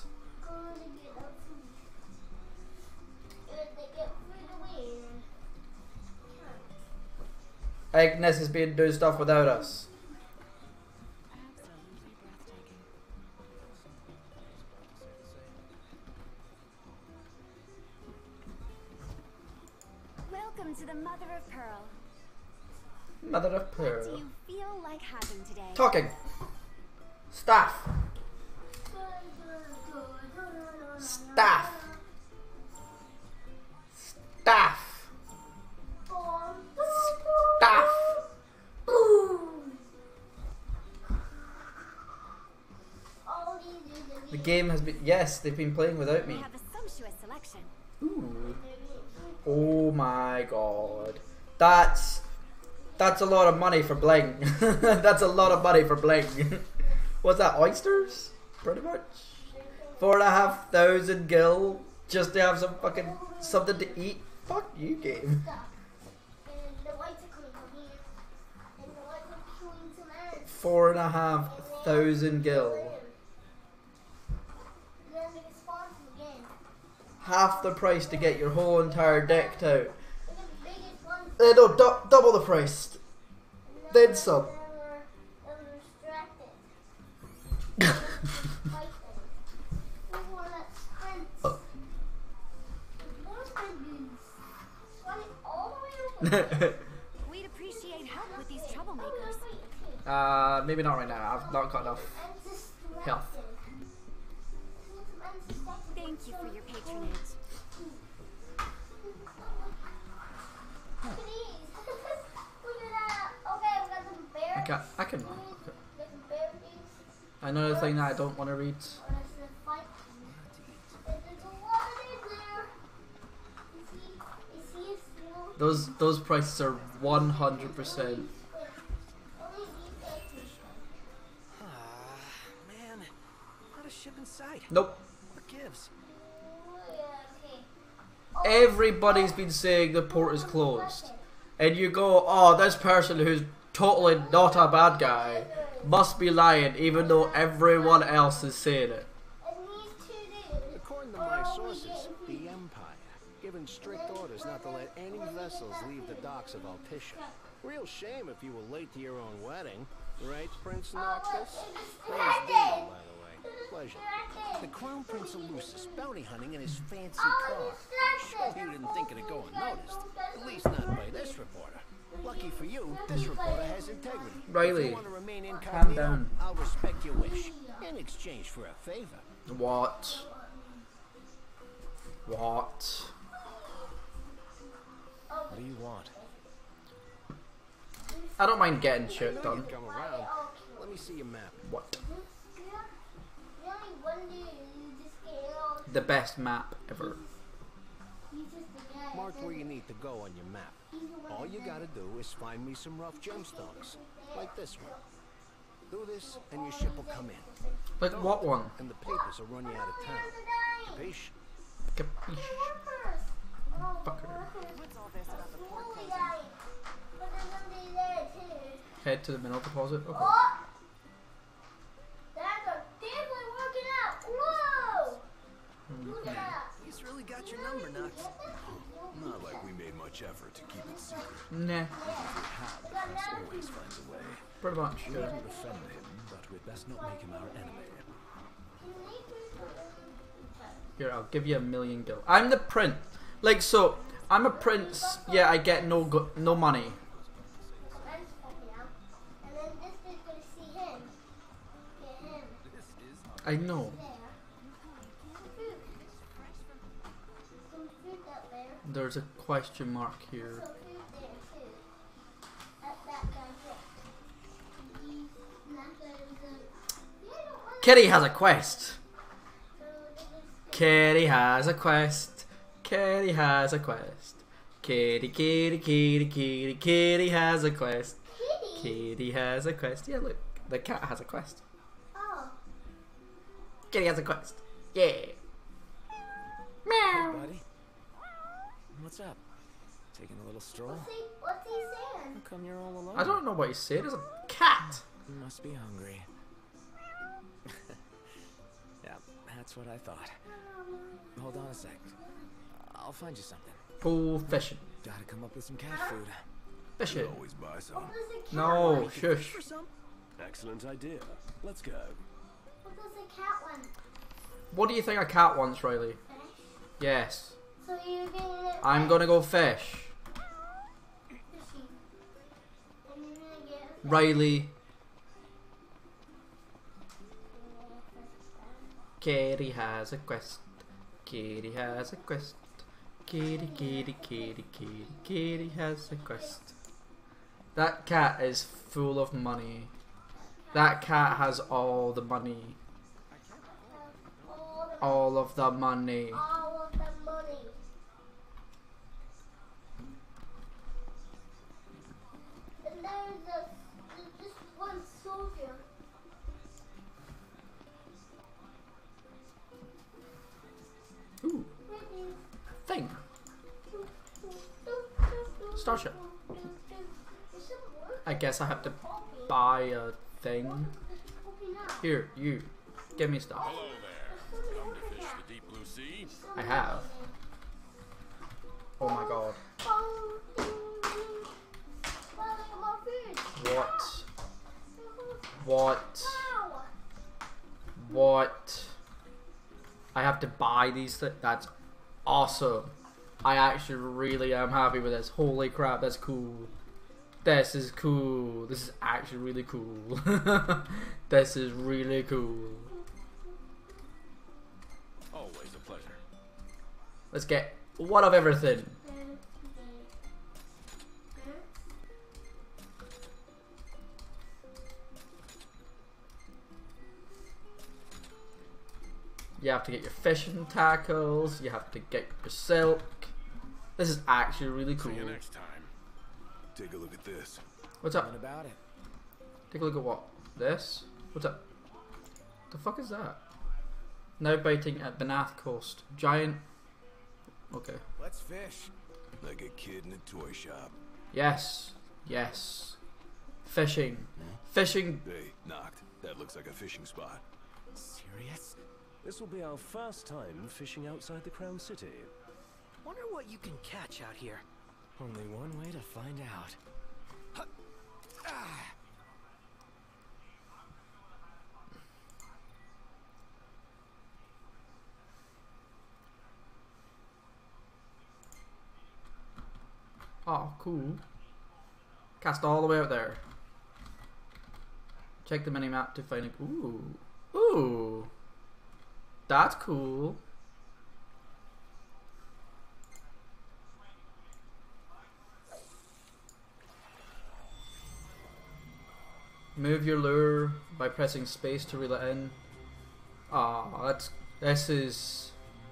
Ignis is being doing stuff without us. Absolutely breathtaking. Welcome to the Mother of Pearl. Mother of What do pearl. you feel like having today? Talking. Staff. Staff. Staff. Staff. The game has been. Yes, they've been playing without We me. have a sumptuous selection. Ooh. Oh my god. That's a lot of money for bling. That's a lot of money for bling. What's that, oysters? Pretty much. 4,500 gil just to have some fucking something to eat. Fuck you, game. 4,500 gil. Half the price to get your whole entire decked out. No, double the price. Then some. We'd appreciate help with these troublemakers. Maybe not right now. I've not got enough health. Thank you for your patronage. I can. Another thing that I don't want to read. Those prices are 100%. Man, not a ship in sight. Nope. What gives? Everybody's been saying the port is closed, and you go, "Oh, this person who's totally not a bad guy must be lying," even though everyone else is saying it. According to my sources, the Empire given strict orders not to let any vessels leave the docks of Altissia. Real shame if you were late to your own wedding, right, Prince Noctis? Name's Dino, by the way. Pleasure. The Crown Prince of Lucis bounty hunting in his fancy car. Sure you didn't think it'd go unnoticed. At least not by this reporter. Lucky for you, this reporter has integrity. Riley, if you want to remain calm incognito, down. I'll respect your wish in exchange for a favor. What? What? What do you want? I don't mind getting I shit know done. you've come around. Let me see your map. What? The only one day you just get it all. The best map ever. He's just the guy. Mark where you need to go on your map. All you gotta do is find me some rough gemstones, like this one. Do this, and your ship will come in. Like what one? And the papers will run you out of town. Capiche? Capiche. Fucker. What's all this about the port closing? But there's somebody there too. Head to the mineral deposit. Okay. Oh! That's definitely working out. Whoa! Look at that. He's really got your number, Knox. Not like we made much effort to keep it secret. Nah. Press always finds a way. Pretty much. We Yeah. can befriend him, but we'd best not make him our enemy. Here, I'll give you 1,000,000 gil. I'm the prince. Like, so, I'm a prince, yeah, I get no money. And then this is gonna see him. Get him. I know. There. Some fruit up there. There's a question mark here. Some fruit there too. That guy here. He's not gonna go. Kitty has a quest. Kitty has a quest. Kitty has a quest. Kitty, kitty, kitty, kitty, kitty has a quest. Kitty has a quest. Yeah, look, the cat has a quest. Oh. Kitty has a quest. Yeah. Meow. Hey, buddy. What's up? Taking a little stroll? What's he saying? How come you're all alone? I don't know what he's saying. It's a cat. You must be hungry. Yeah, that's what I thought. Hold on a sec. I'll find you something. Go fishing. Gotta come up with some cat food. Fishing. Always buy some. No, shush. Excellent idea. Let's go. What does the cat want? What do you think a cat wants, Riley? Fish? Yes. So you're getting it. I'm gonna go fish. Fishing. And you're gonna get a fish. Riley. Kitty has a quest. Kitty has a quest. Kitty, kitty, kitty, kitty, kitty has a quest. That cat is full of money. That cat has all the money. All of the money. All of the money. And there's just one soldier. Ooh, thing. Starship. I guess I have to buy a thing. Here, you. Give me stuff. Hello there. Come to fish the deep blue sea? I have. Oh my god. What? What? What? I have to buy these things? That's awesome. I actually really am happy with this. Holy crap, that's cool. This is cool. This is actually really cool. This is really cool. Always a pleasure. Let's get one of everything. You have to get your fishing tackles. You have to get your silk. This is actually really cool. See you next time. Take a look at this. What's up? What about it? Take a look at what? This? What's up? The fuck is that? Now biting at Banath Coast. Giant. Okay. Let's fish. Like a kid in a toy shop. Yes. Yes. Fishing. Fishing. Hey, knocked. That looks like a fishing spot. Serious? This will be our first time fishing outside the Crown City. Wonder what you can catch out here. Only one way to find out. Oh, cool. Cast all the way out there. Check the mini-map to find a... Ooh. Ooh. That's cool. Move your lure by pressing space to reel it in. Ah, this is...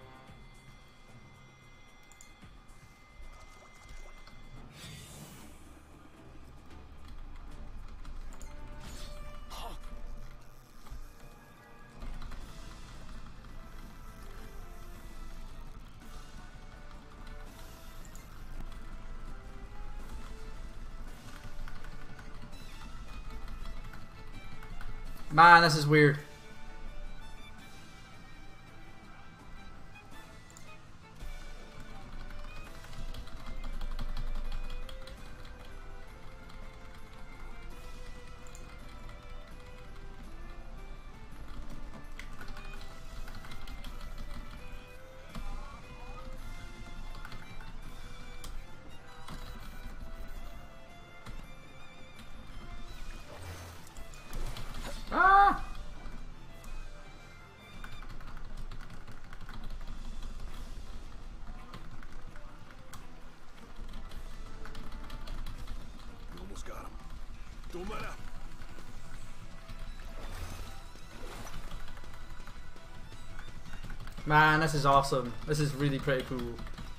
Man, this is weird. Ah! You almost got him. Don't let up. Man, this is awesome. This is really pretty cool.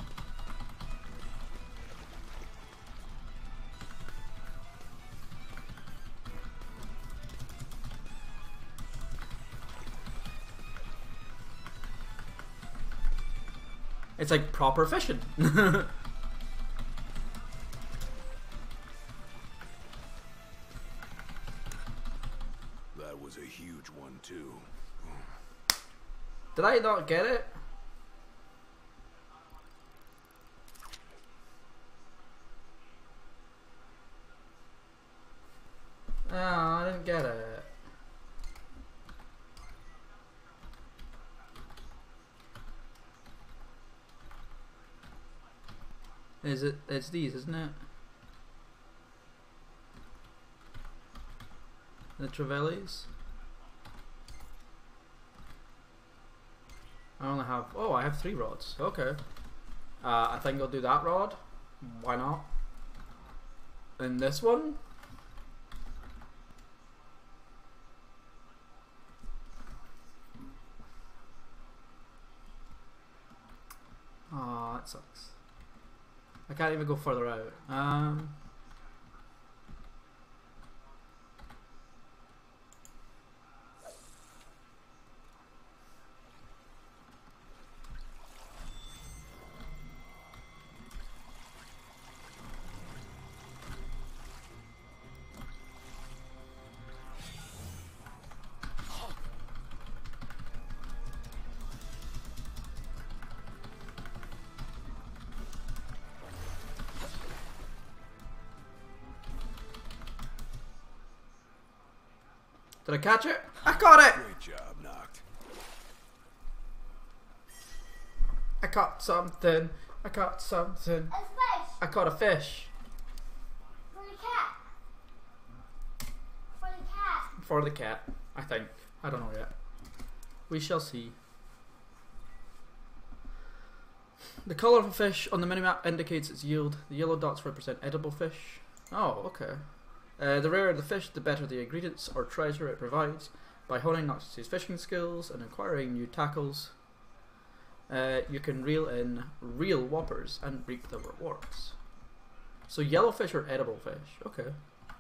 It's like proper fishing. That was a huge one too. Did I not get it? Oh, I didn't get it. Is it? It's these, isn't it? The Trevellis. I only have... Oh, I have 3 rods. Okay. I think I'll do that rod. Why not? And this one? Aw, that sucks. I can't even go further out. Did I catch it? I caught it! Great job, Noct. I caught something. I caught something. A fish. I caught a fish. For the cat. For the cat. For the cat, I think. I don't know yet. We shall see. The colour of a fish on the minimap indicates its yield. The yellow dots represent edible fish. Oh, okay. The rarer the fish, the better the ingredients or treasure it provides. By honing Noctis' fishing skills and acquiring new tackles, you can reel in real whoppers and reap the rewards. So yellow fish are edible fish. Okay.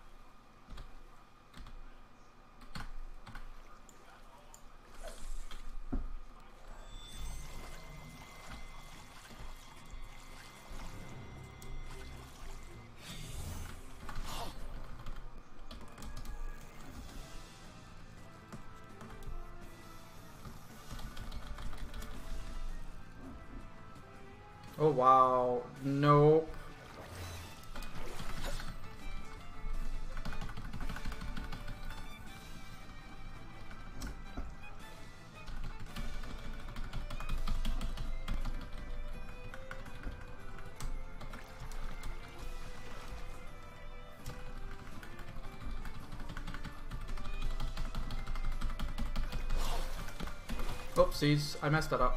Oh wow, nope. Oopsies, I messed that up.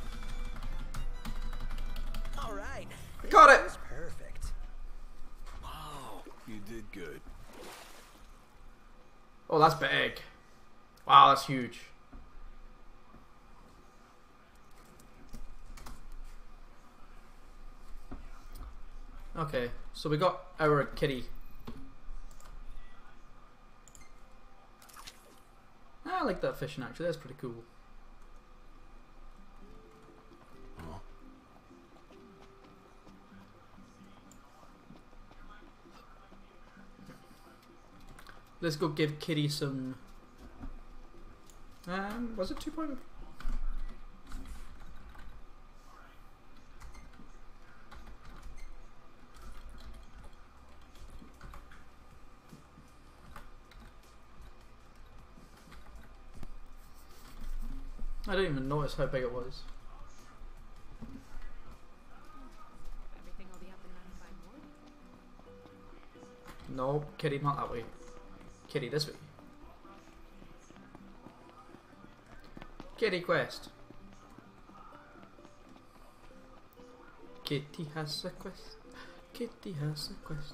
All right. Got it! That's perfect. Wow, you did good. Oh, that's big. Wow, that's huge. Okay, so we got our kitty. I like that fishing actually, that's pretty cool. Let's go give Kitty some. Was it 2 point? I didn't even notice how big it was. Everything will be up and running by morning. No, Kitty, not that way. Kitty, this way. Kitty quest. Kitty has a quest. Kitty has a quest.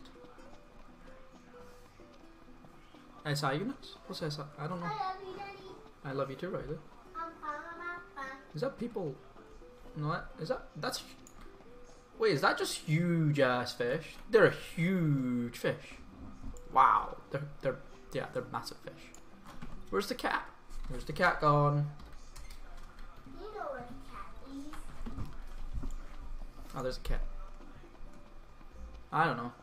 SI units? What's SI? I don't know. I love you, Daddy. I love you too, Riley. Is that people? No, that's. Wait, is that just huge ass fish? They're a huge fish. Wow, they're massive fish. Where's the cat? Where's the cat gone? You know where the cat is. Oh, there's a cat. I don't know.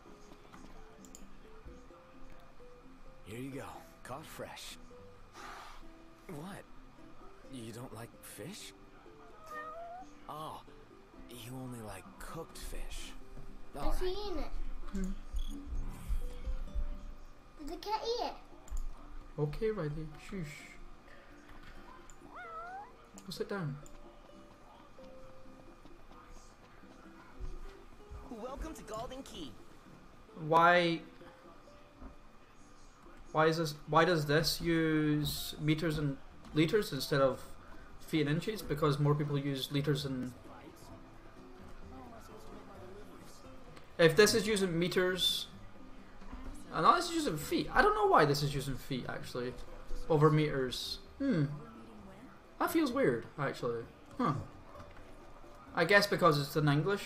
Here you go, caught fresh. What? You don't like fish? Oh, you only like cooked fish. All Is he right. in it? Did the cat eat it? Okay, Riley. Shush. Go sit down. Welcome to Golden Key. Why is this? Why does this use meters and liters instead of feet and inches? Because more people use liters and. If this is using meters, and this is using feet. I don't know why this is using feet actually, over meters. That feels weird actually. Huh. I guess because it's in English.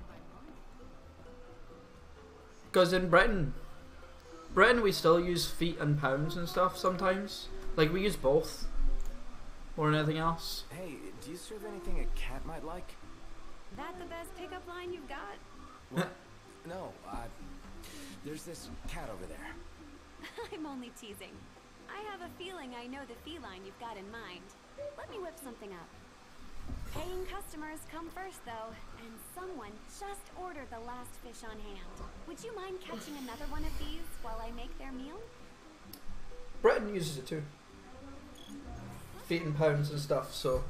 Because in Britain we still use feet and pounds and stuff sometimes. Like we use both more than anything else. Hey, do you serve anything a cat might like? That the best pickup line you've got? What? No, there's this cat over there. I'm only teasing. I have a feeling I know the feline you've got in mind. Let me whip something up. Paying customers come first, though, and someone just ordered the last fish on hand. Would you mind catching another one of these while I make their meal? Britain uses it too. Feet and pounds and stuff, so.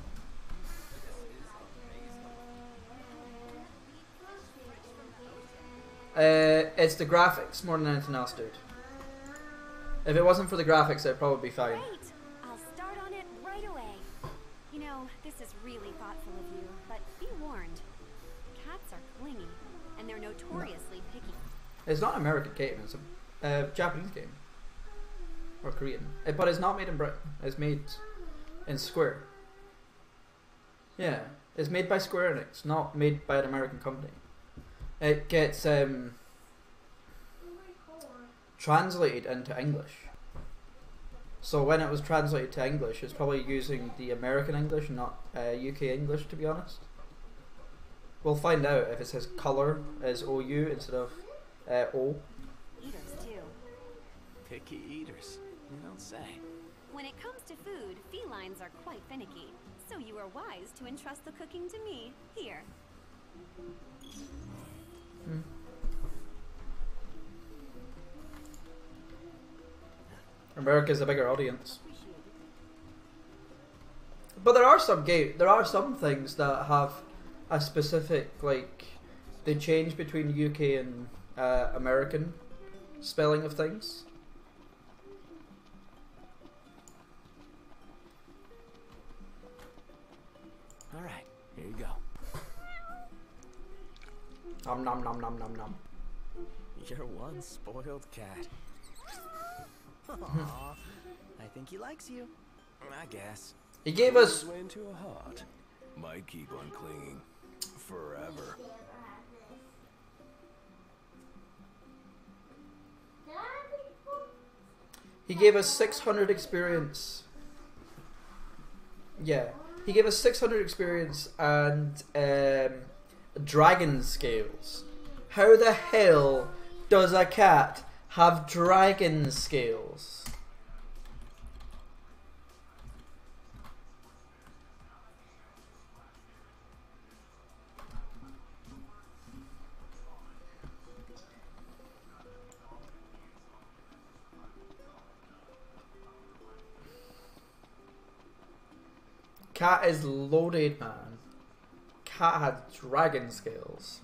It's the graphics more than anything else, dude. If it wasn't for the graphics, it'd probably be fine. Great! I'll start on it right away. You know, this is really thoughtful of you, but be warned. Cats are clingy, and they're notoriously picky. It's not an American game, it's a Japanese game. Or Korean. But it's not made in Britain. It's made in Square. Yeah, it's made by Square Enix, not made by an American company. It gets translated into English. So when it was translated to English, it's probably using the American English, not UK English, to be honest. We'll find out if it says colour as OU instead of O. Eaters, too. Picky eaters, you don't say. When it comes to food, felines are quite finicky. So you are wise to entrust the cooking to me. Here. America's a bigger audience. But there are some things that have a specific, like, they change between UK and American spelling of things. Alright, here you go. Nom nom nom nom nom nom. You're one spoiled cat. Aww, I think he likes you. I guess. He gave us... Way into a heart. Might keep on clinging. Forever. He gave us 600 experience. Yeah. He gave us 600 experience and dragon scales. How the hell does a cat have dragon scales? Cat is loaded, man. Cat had dragon scales.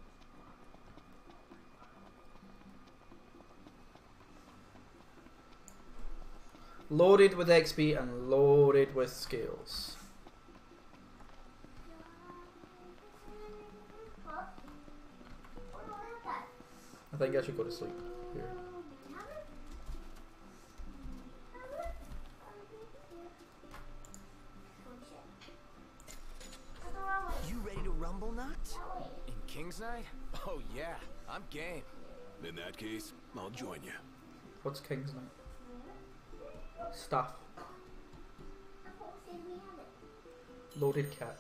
Loaded with XP and loaded with scales. I think I should go to sleep here. You ready to rumble, Nut? In King's Night? Oh yeah, I'm game. In that case, I'll join you. What's King's Night? Stuff. Loaded cat.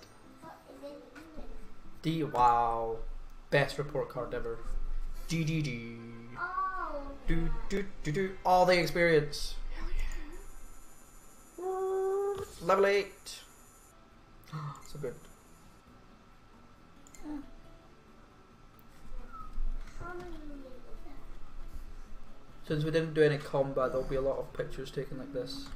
D. Wow. Best report card ever. GGG. Do do do do. All the experience. Hell yeah. Level 8. So good. Since we didn't do any combat, there'll be a lot of pictures taken like this.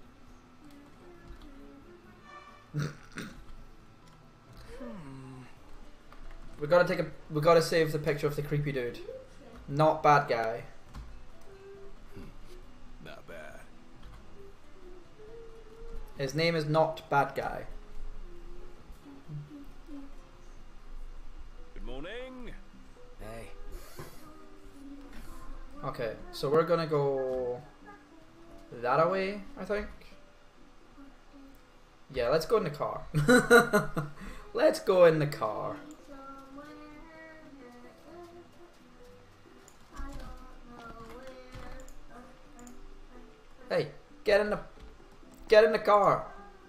We gotta save the picture of the creepy dude. Not bad guy. Not bad. His name is not bad guy. Good morning. Hey. Okay, so we're gonna go that way, I think. Yeah, let's go in the car. Let's go in the car. Hey, get in the car.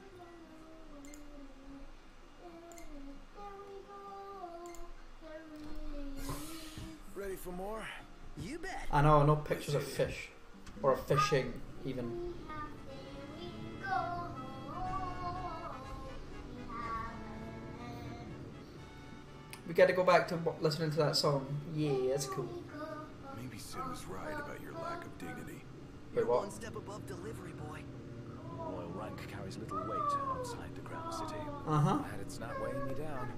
Ready for more? You bet. I know, no pictures of fish or of fishing even. We get to go back to listening to that song. Yeah, it's cool. Maybe Sid was right about your lack of dignity. Wait, what? One step above delivery boy. Royal rank carries little weight outside the Crown City. Uh-huh. Glad it's not weighing me down.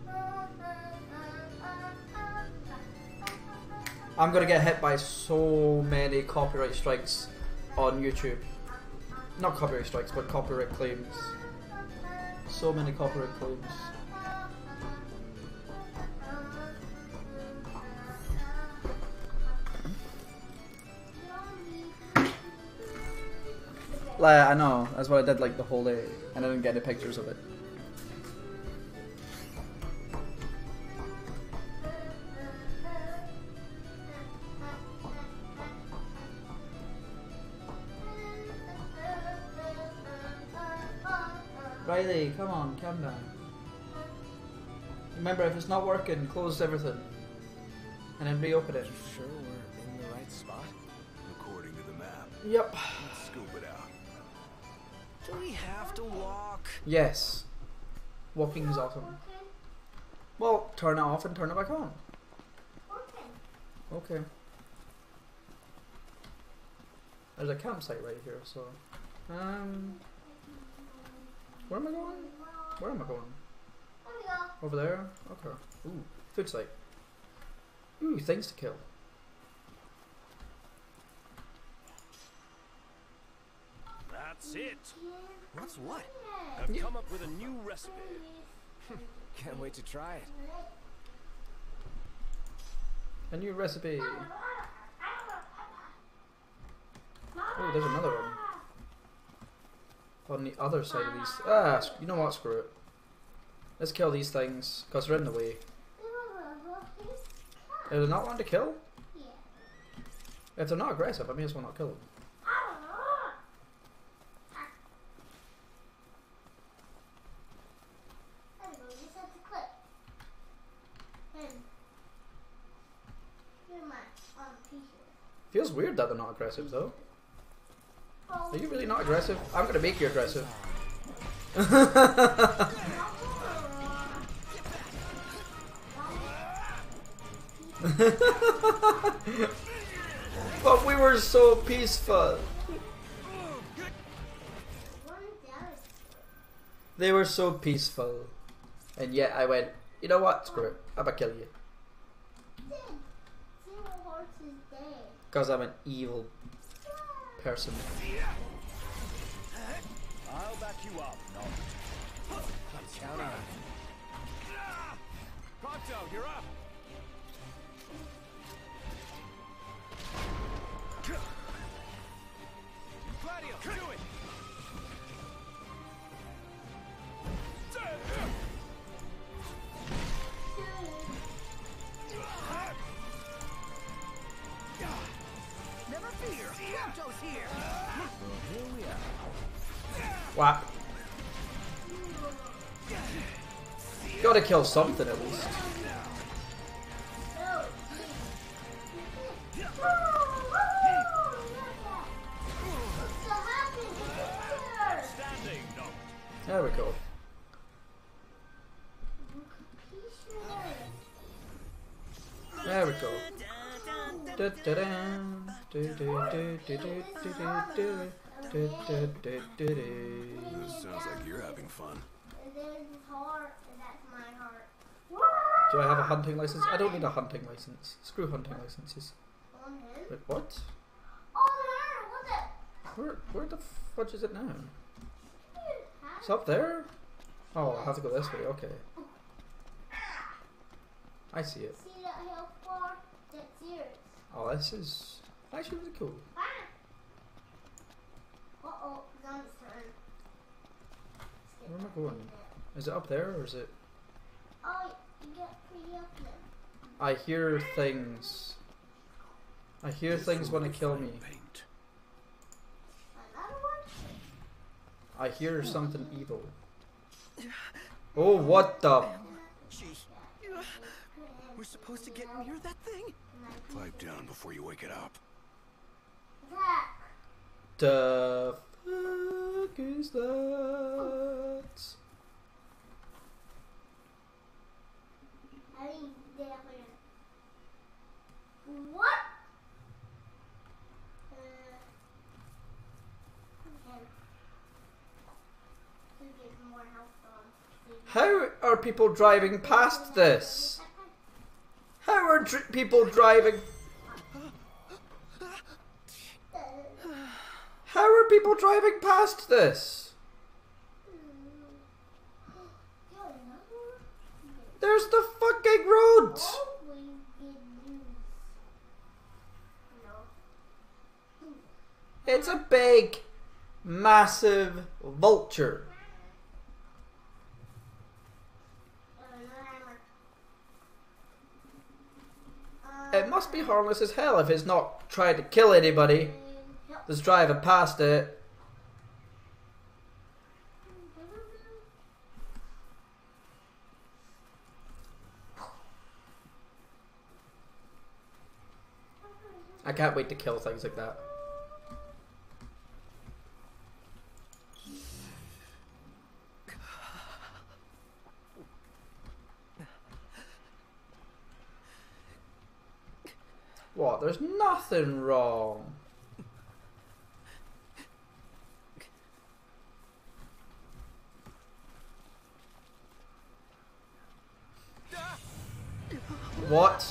I'm gonna get hit by so many copyright strikes on YouTube. Not copyright strikes, but copyright claims. So many copyright claims. I know, that's what I did like the whole day, and I didn't get any pictures of it. Riley, come on, calm down. Remember, if it's not working, close everything. And then reopen it. You sure we're in the right spot? According to the map. Yep. Let's scope it out. Do we have to walk? Yes. Walking is awesome. Well, turn it off and turn it back on. Okay. There's a campsite right here, so... where am I going? Where am I going? Over there? Okay. Ooh, food site. Ooh, things to kill. That's it. What's what? I've come up with a new recipe. Can't wait to try it. A new recipe. Oh, there's another one. On the other side of these. Ah, you know what? Screw it. Let's kill these things, because they're in the way. Are they not one to kill? Yeah. If they're not aggressive, I may as well not kill them. Feels weird that they're not aggressive though. Are you really not aggressive? I'm gonna make you aggressive. But we were so peaceful. They were so peaceful. And yet I went, you know what? Screw it. I'm gonna kill you. Because I'm an evil person. I'll back you up. No. I'm counting on it. Pronto, you're up. Gladio, do it. Never fear, Pronto's here. Here we are. What? Gotta kill something at least. There we go. There we go. Sounds like you're having fun. Do I have a hunting license? I don't need a hunting license. Screw hunting licenses. Wait, what? Where the fudge is it now? It's up there? Oh, I have to go this way, okay. I see it. See that health bar? That's yours. Oh, this is actually really cool. Uh-oh, it's on its turn. Where am I going? Is it up there or is it? Oh, you get pretty up there. I hear things. I hear things when they kill me. Another one? I hear something evil. Oh, what the? Gee, we're supposed to get near that thing? Pipe down before you wake it up. Attack! The fuck is that? I mean, they up there. What? Okay. To get more health on. How are people driving past this? How are people driving? How are people driving past this? There's the fucking road! It's a big, massive vulture. It must be harmless as hell if it's not trying to kill anybody. Just driving past it. I can't wait to kill things like that. What? There's nothing wrong. What?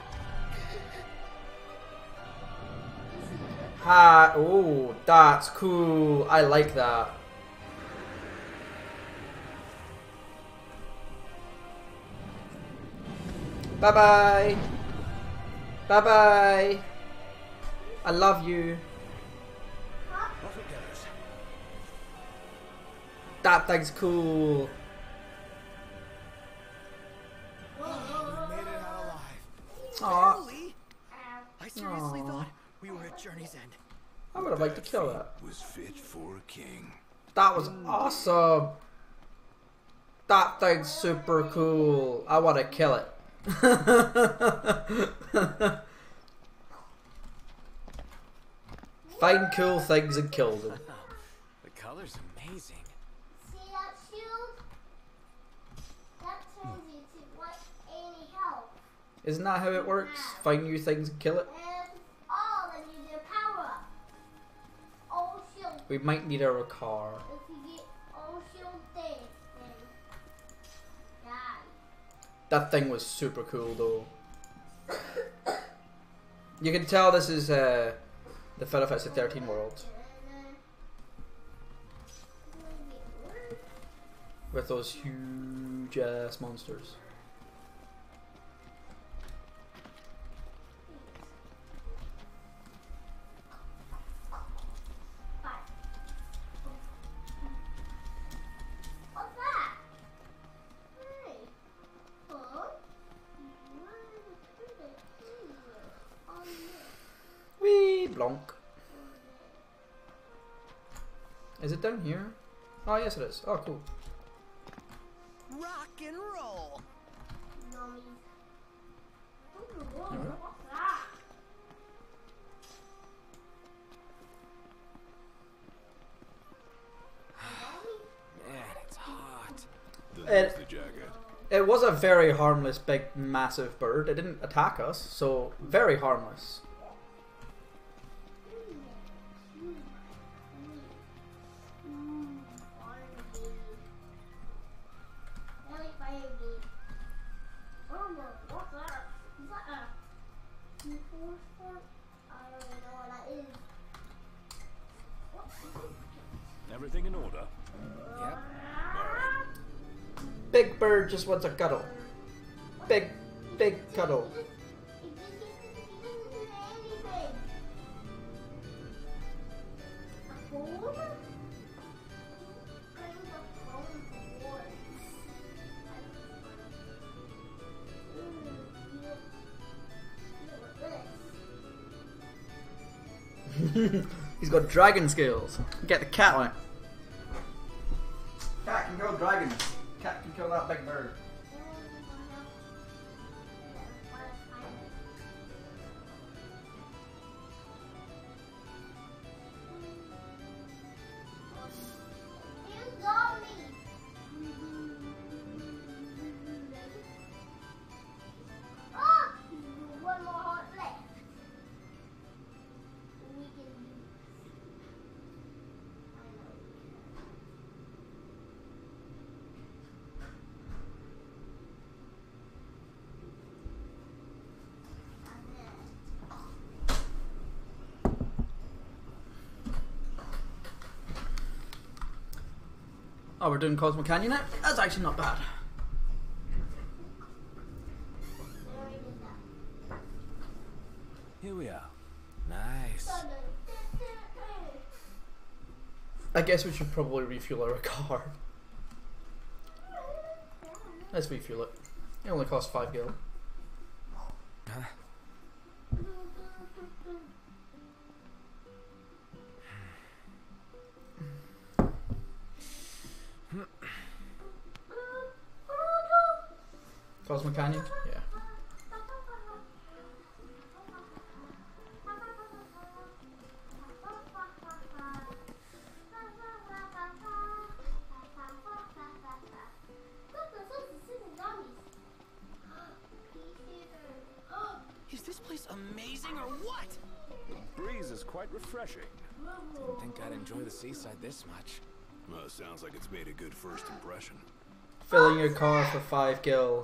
Ha! Oh, that's cool. I like that. Bye bye. Bye bye. I love you. Off it goes. That thing's cool. You made it out alive. Aw. Barely. I seriously thought we were at Journey's End. I would have liked to kill that. Was fit for a king. That was awesome. That thing's super cool. I want to kill it. Find cool things and kill them. The color's amazing. See that shield? That turns you to what any help. Isn't that how it works? Find new things and kill it? And all that need your power up. All shield. We might need our car. If you get all shield thing, then die. That thing was super cool though. You can tell this is the Final Fantasy 13 world. With those huge ass monsters. What's that? Hey. Huh? Wee blonk. Is it down here? Oh yes it is. Oh cool. Rock and roll. Alright. What's that? Man, it's hot. It, it was a very harmless, big, massive bird. It didn't attack us, so very harmless. Everything in order? Yep. Big bird just wants a cuddle. Big, big cuddle. He's got dragon skills. Get the cat on it. Cat can kill dragons. Cat can kill that big bird. One more heart left. We can Oh, we're doing Cosmo Canyon now? That's actually not bad. Here we are. Nice. I guess we should probably refuel our car. Let's refuel it. It only costs 5 gil. Huh? Cosmo Canyon? Yeah. Is this place amazing or what? The breeze is quite refreshing. Didn't think I'd enjoy the seaside this much. Well, it sounds like it's made a good first impression. Filling your car for 5 gil.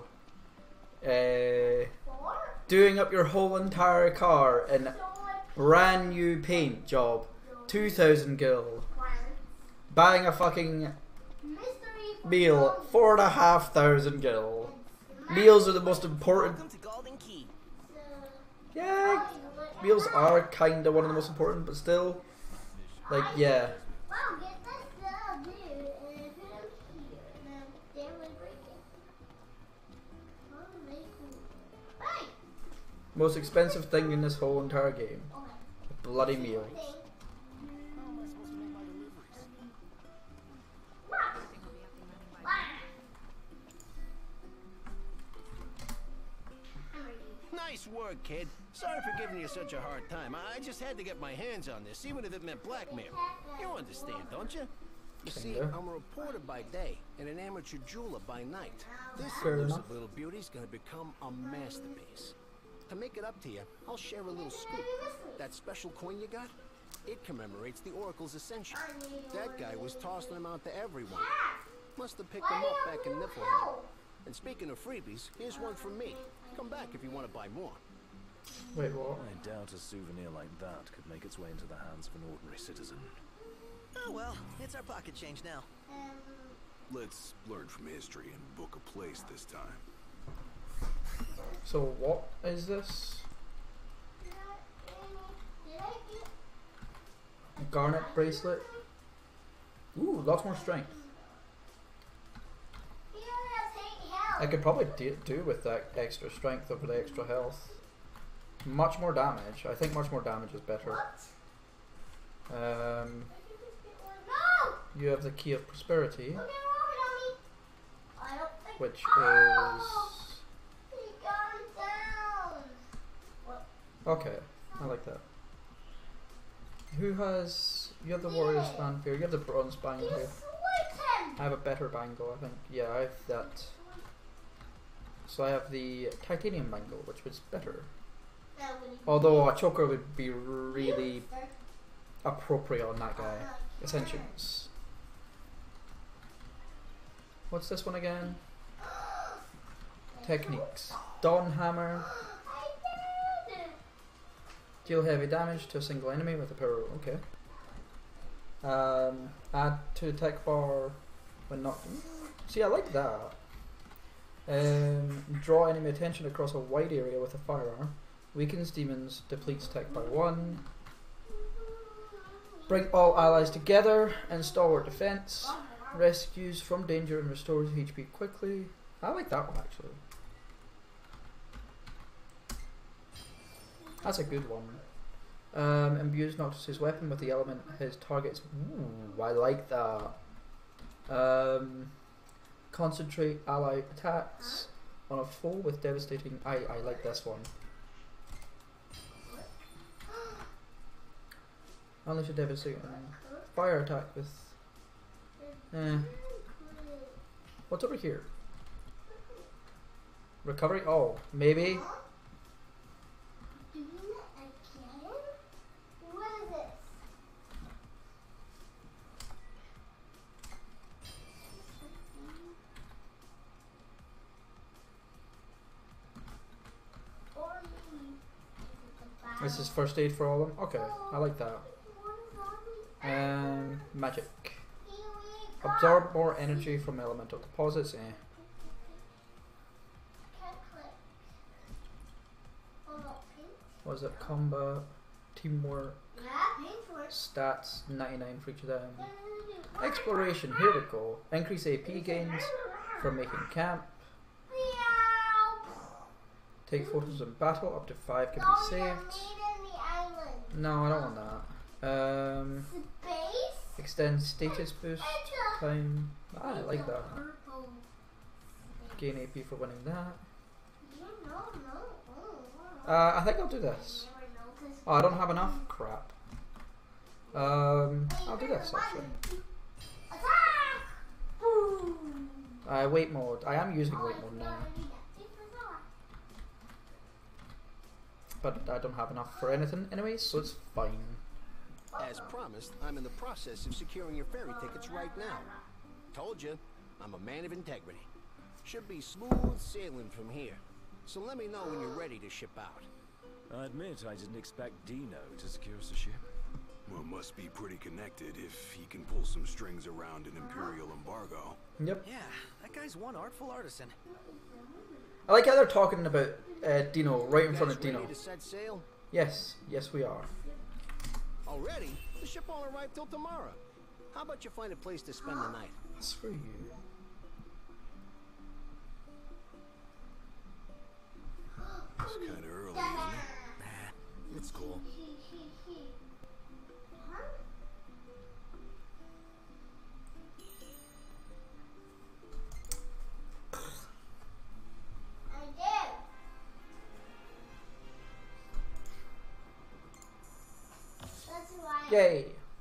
Doing up your whole entire car in brand new paint job. 2,000 gil. Buying a fucking meal. 4,500 gil. Meals are the most important Meals are kinda one of the most important, but still, like, yeah. Wow, get this little dude and put him here. Now, they would break it. Oh, very cool. Hey! Most expensive thing in this whole entire game. Okay. Bloody meals. Nice work, kid. Sorry for giving you such a hard time. I just had to get my hands on this, even if it meant blackmail. You understand, don't you? You see, I'm a reporter by day and an amateur jeweler by night. This elusive little beauty's gonna become a masterpiece. To make it up to you, I'll share a little scoop. That special coin you got? It commemorates the Oracle's ascension. That guy was tossing them out to everyone. Must have picked them up back in Niflheim. And speaking of freebies, here's one from me. Come back if you want to buy more. Wait, what? I doubt a souvenir like that could make its way into the hands of an ordinary citizen. Oh well, it's our pocket change now. Let's learn from history and book a place this time. So what is this? Garnet bracelet. Ooh, lots more strength. I could probably do with that extra strength over the extra health. Much more damage. I think much more damage is better. You have the Key of Prosperity, which is... Okay, I like that. Who has... You have the Warrior's Fanfare, you have the Bronze Bangle. I have a better bangle, I think. Yeah, I have that. So I have the Titanium Bangle, which was better. Although a choker would be really appropriate on that guy. Ascensions. What's this one again? Techniques. Dawn Hammer. Deal heavy damage to a single enemy with a power. Okay. Add to attack bar when not. See, I like that. Draw enemy attention across a wide area with a firearm. Weakens demons. Depletes attack by 1. Bring all allies together and stalwart defense. Rescues from danger and restores HP quickly. I like that one actually. That's a good one. Imbues Noctis's weapon with the element his targets. Ooh, I like that. Concentrate ally attacks on a foe with devastating. I like this one. Unleash a devastating fire attack with. What's over here? Recovery? Oh, maybe. This is first aid for all of them? Okay, I like that. Magic. Absorb more energy from elemental deposits. What is it? Combat, teamwork, stats, 99 for each of them. Exploration, here we go. Increase AP gains from making camp. Take photos in battle, up to 5 can be saved. No, I don't want that. Extend status boost time. I like that. Gain AP for winning that. I think I'll do this. Oh, I don't have enough? Crap. I'll do this actually. Wait mode. I am using wait mode now. But I don't have enough for anything anyway, so it's fine. As promised, I'm in the process of securing your ferry tickets right now. Told you, I'm a man of integrity. Should be smooth sailing from here. So let me know when you're ready to ship out. I admit I didn't expect Dino to secure us a ship. Well, must be pretty connected if he can pull some strings around an Imperial embargo. Yep. Yeah, that guy's one artful artisan. I like how they're talking about Dino right in front of Dino. Ready to set sail? Yes, yes we are. Already? The ship won't arrive till tomorrow. How about you find a place to spend the night? Screw you. It's kind of early, isn't it? Nah, it's cool. Yay!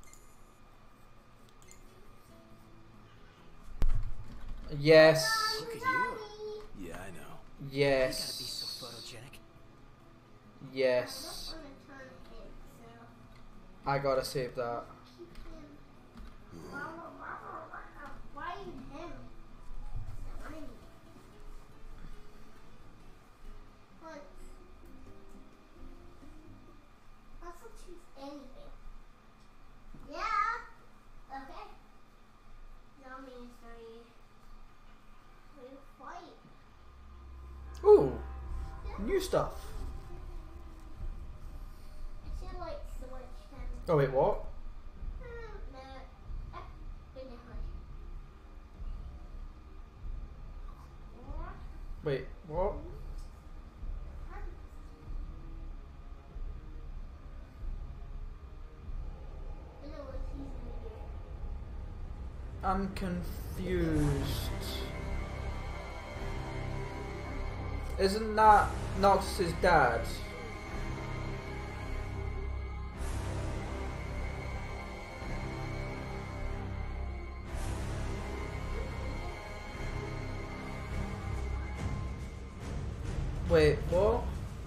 Yes. Look at you. Yeah, I know. Yes. You gotta be so photogenic. Yes. I gotta save that. Why him? What? Let's not choose anything. Yeah. Okay. Now means we fight. Ooh, new stuff. I should like switch them. Oh wait, what? Wait, what? I'm confused. Isn't that Nox's dad? Wait, what?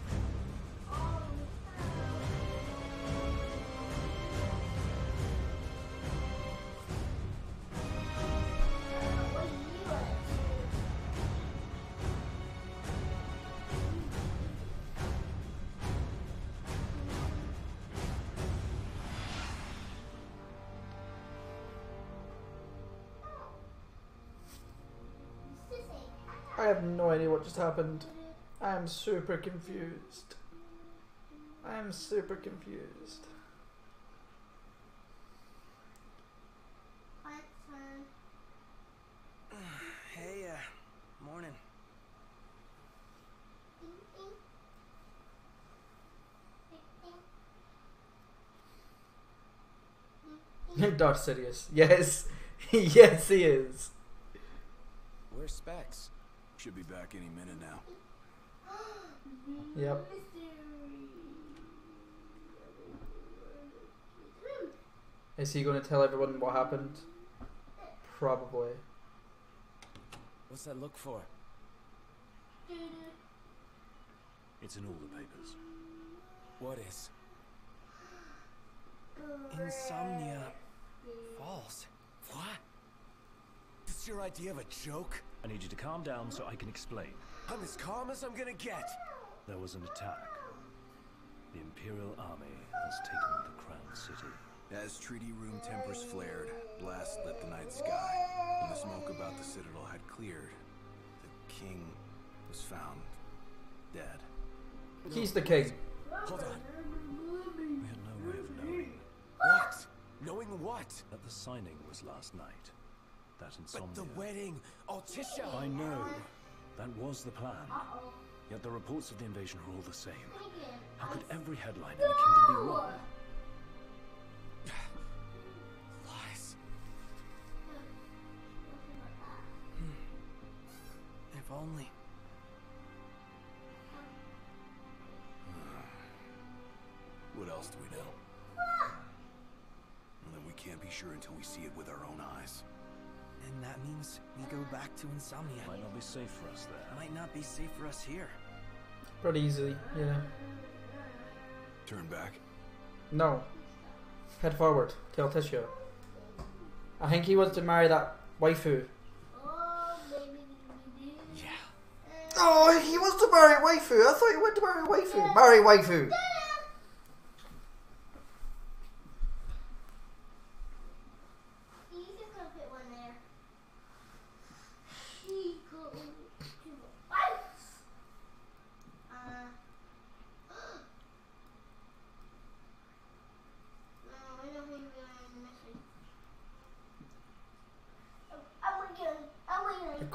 I have no idea what just happened. I am super confused. I am super confused. Hey, morning. Darth Sidious. Yes. Yes, he is. Where's Specs? Should be back any minute now. Yep. Is he going to tell everyone what happened? Probably. What's that look for? It's in all the papers. What is? Insomnia Falls. What? This your idea of a joke? I need you to calm down so I can explain. I'm as calm as I'm gonna get. There was an attack. The Imperial Army has taken the Crown City. As treaty room tempers flared, blast lit the night sky. When the smoke about the Citadel had cleared, the king was found dead. He's the king. Hold on. We had no way of knowing What? Knowing what? that the signing was last night. That insomnia. But the wedding, Altissia. I know. That was the plan. Yet the reports of the invasion are all the same. How could every headline in the kingdom be wrong? Lies. If only. What else do we know? Well, that we can't be sure until we see it with our own eyes. And that means we go back to Insomnia. Might not be safe for us there. Might not be safe for us here. Pretty easily, yeah. Turn back. No. Head forward. Tell Tisha. I think he wants to marry that waifu. Yeah. Oh, he wants to marry waifu. I thought he went to marry waifu. Marry waifu.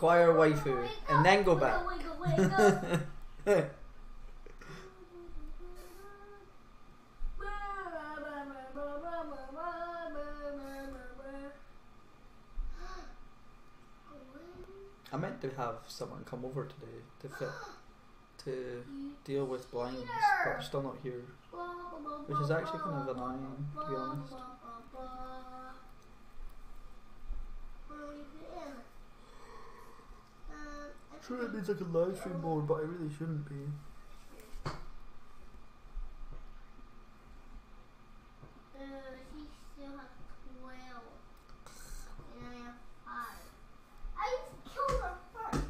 acquire a waifu, and then go back. I meant to have someone come over today to deal with blinds, but they're still not here, which is actually kind of annoying, to be honest. Sure, it needs like a live stream mode, but I really shouldn't be. He still has 12. And I have 5. I killed her first.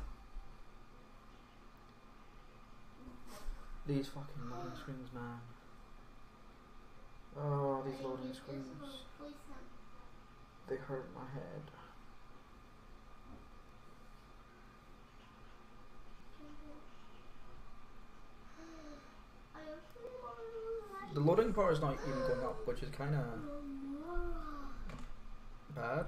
These fucking loading screens, man. Oh, these loading screens. They hurt my head. The loading bar is not even going up, which is kind of bad.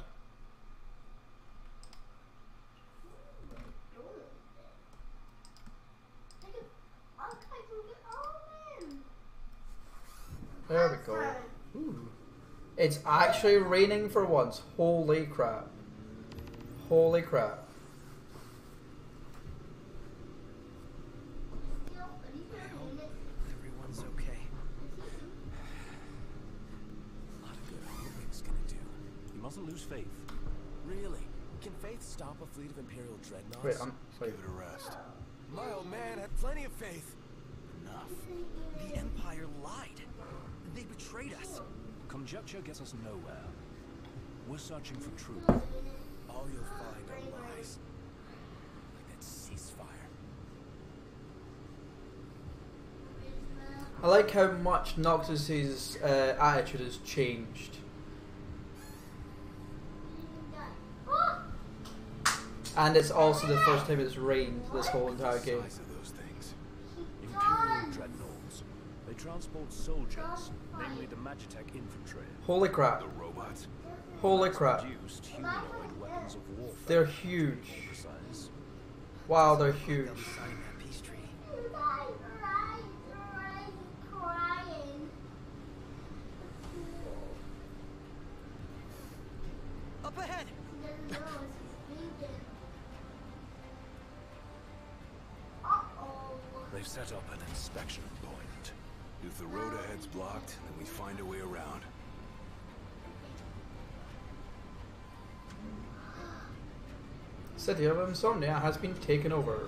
There we go. Ooh. It's actually raining for once. Holy crap. Holy crap. Everyone's okay. What a good Hoodwink's gonna do. You mustn't lose faith. Really? Can Faith stop a fleet of Imperial dreadnoughts? Wait, I'm sorry. Give it a rest. My old man had plenty of faith. Enough. The Empire lied. They betrayed us. Conjecture gets us nowhere. We're searching for truth. All you'll find are lies. Like that ceasefire. I like how much Noxus's attitude has changed. And it's also the first time it's rained this whole entire game. Imperial dreadnoughts. They transport soldiers, namely the Magitech infantry. Holy crap. The robots. Holy crap. Produced humanoid weapons of warfare. They're huge. Wow, they're huge. Up ahead! They've set up an inspection point. If the road ahead's blocked, then we find a way around. City of Insomnia has been taken over.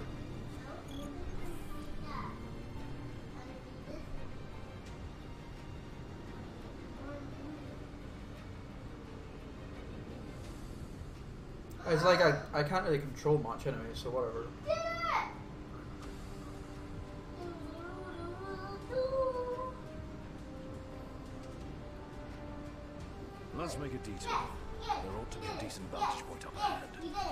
It's like I can't really control much anyway, so whatever. Let's make a detour. There ought to be a decent vantage point up ahead.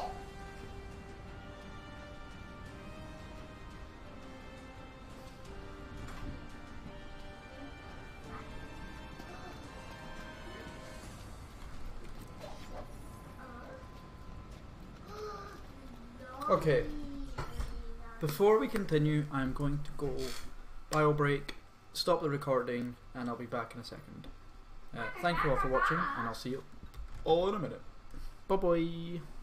Okay, before we continue, I'm going to go bio break, stop the recording, and I'll be back in a second. Thank you all for watching, and I'll see you all in a minute. Bye bye.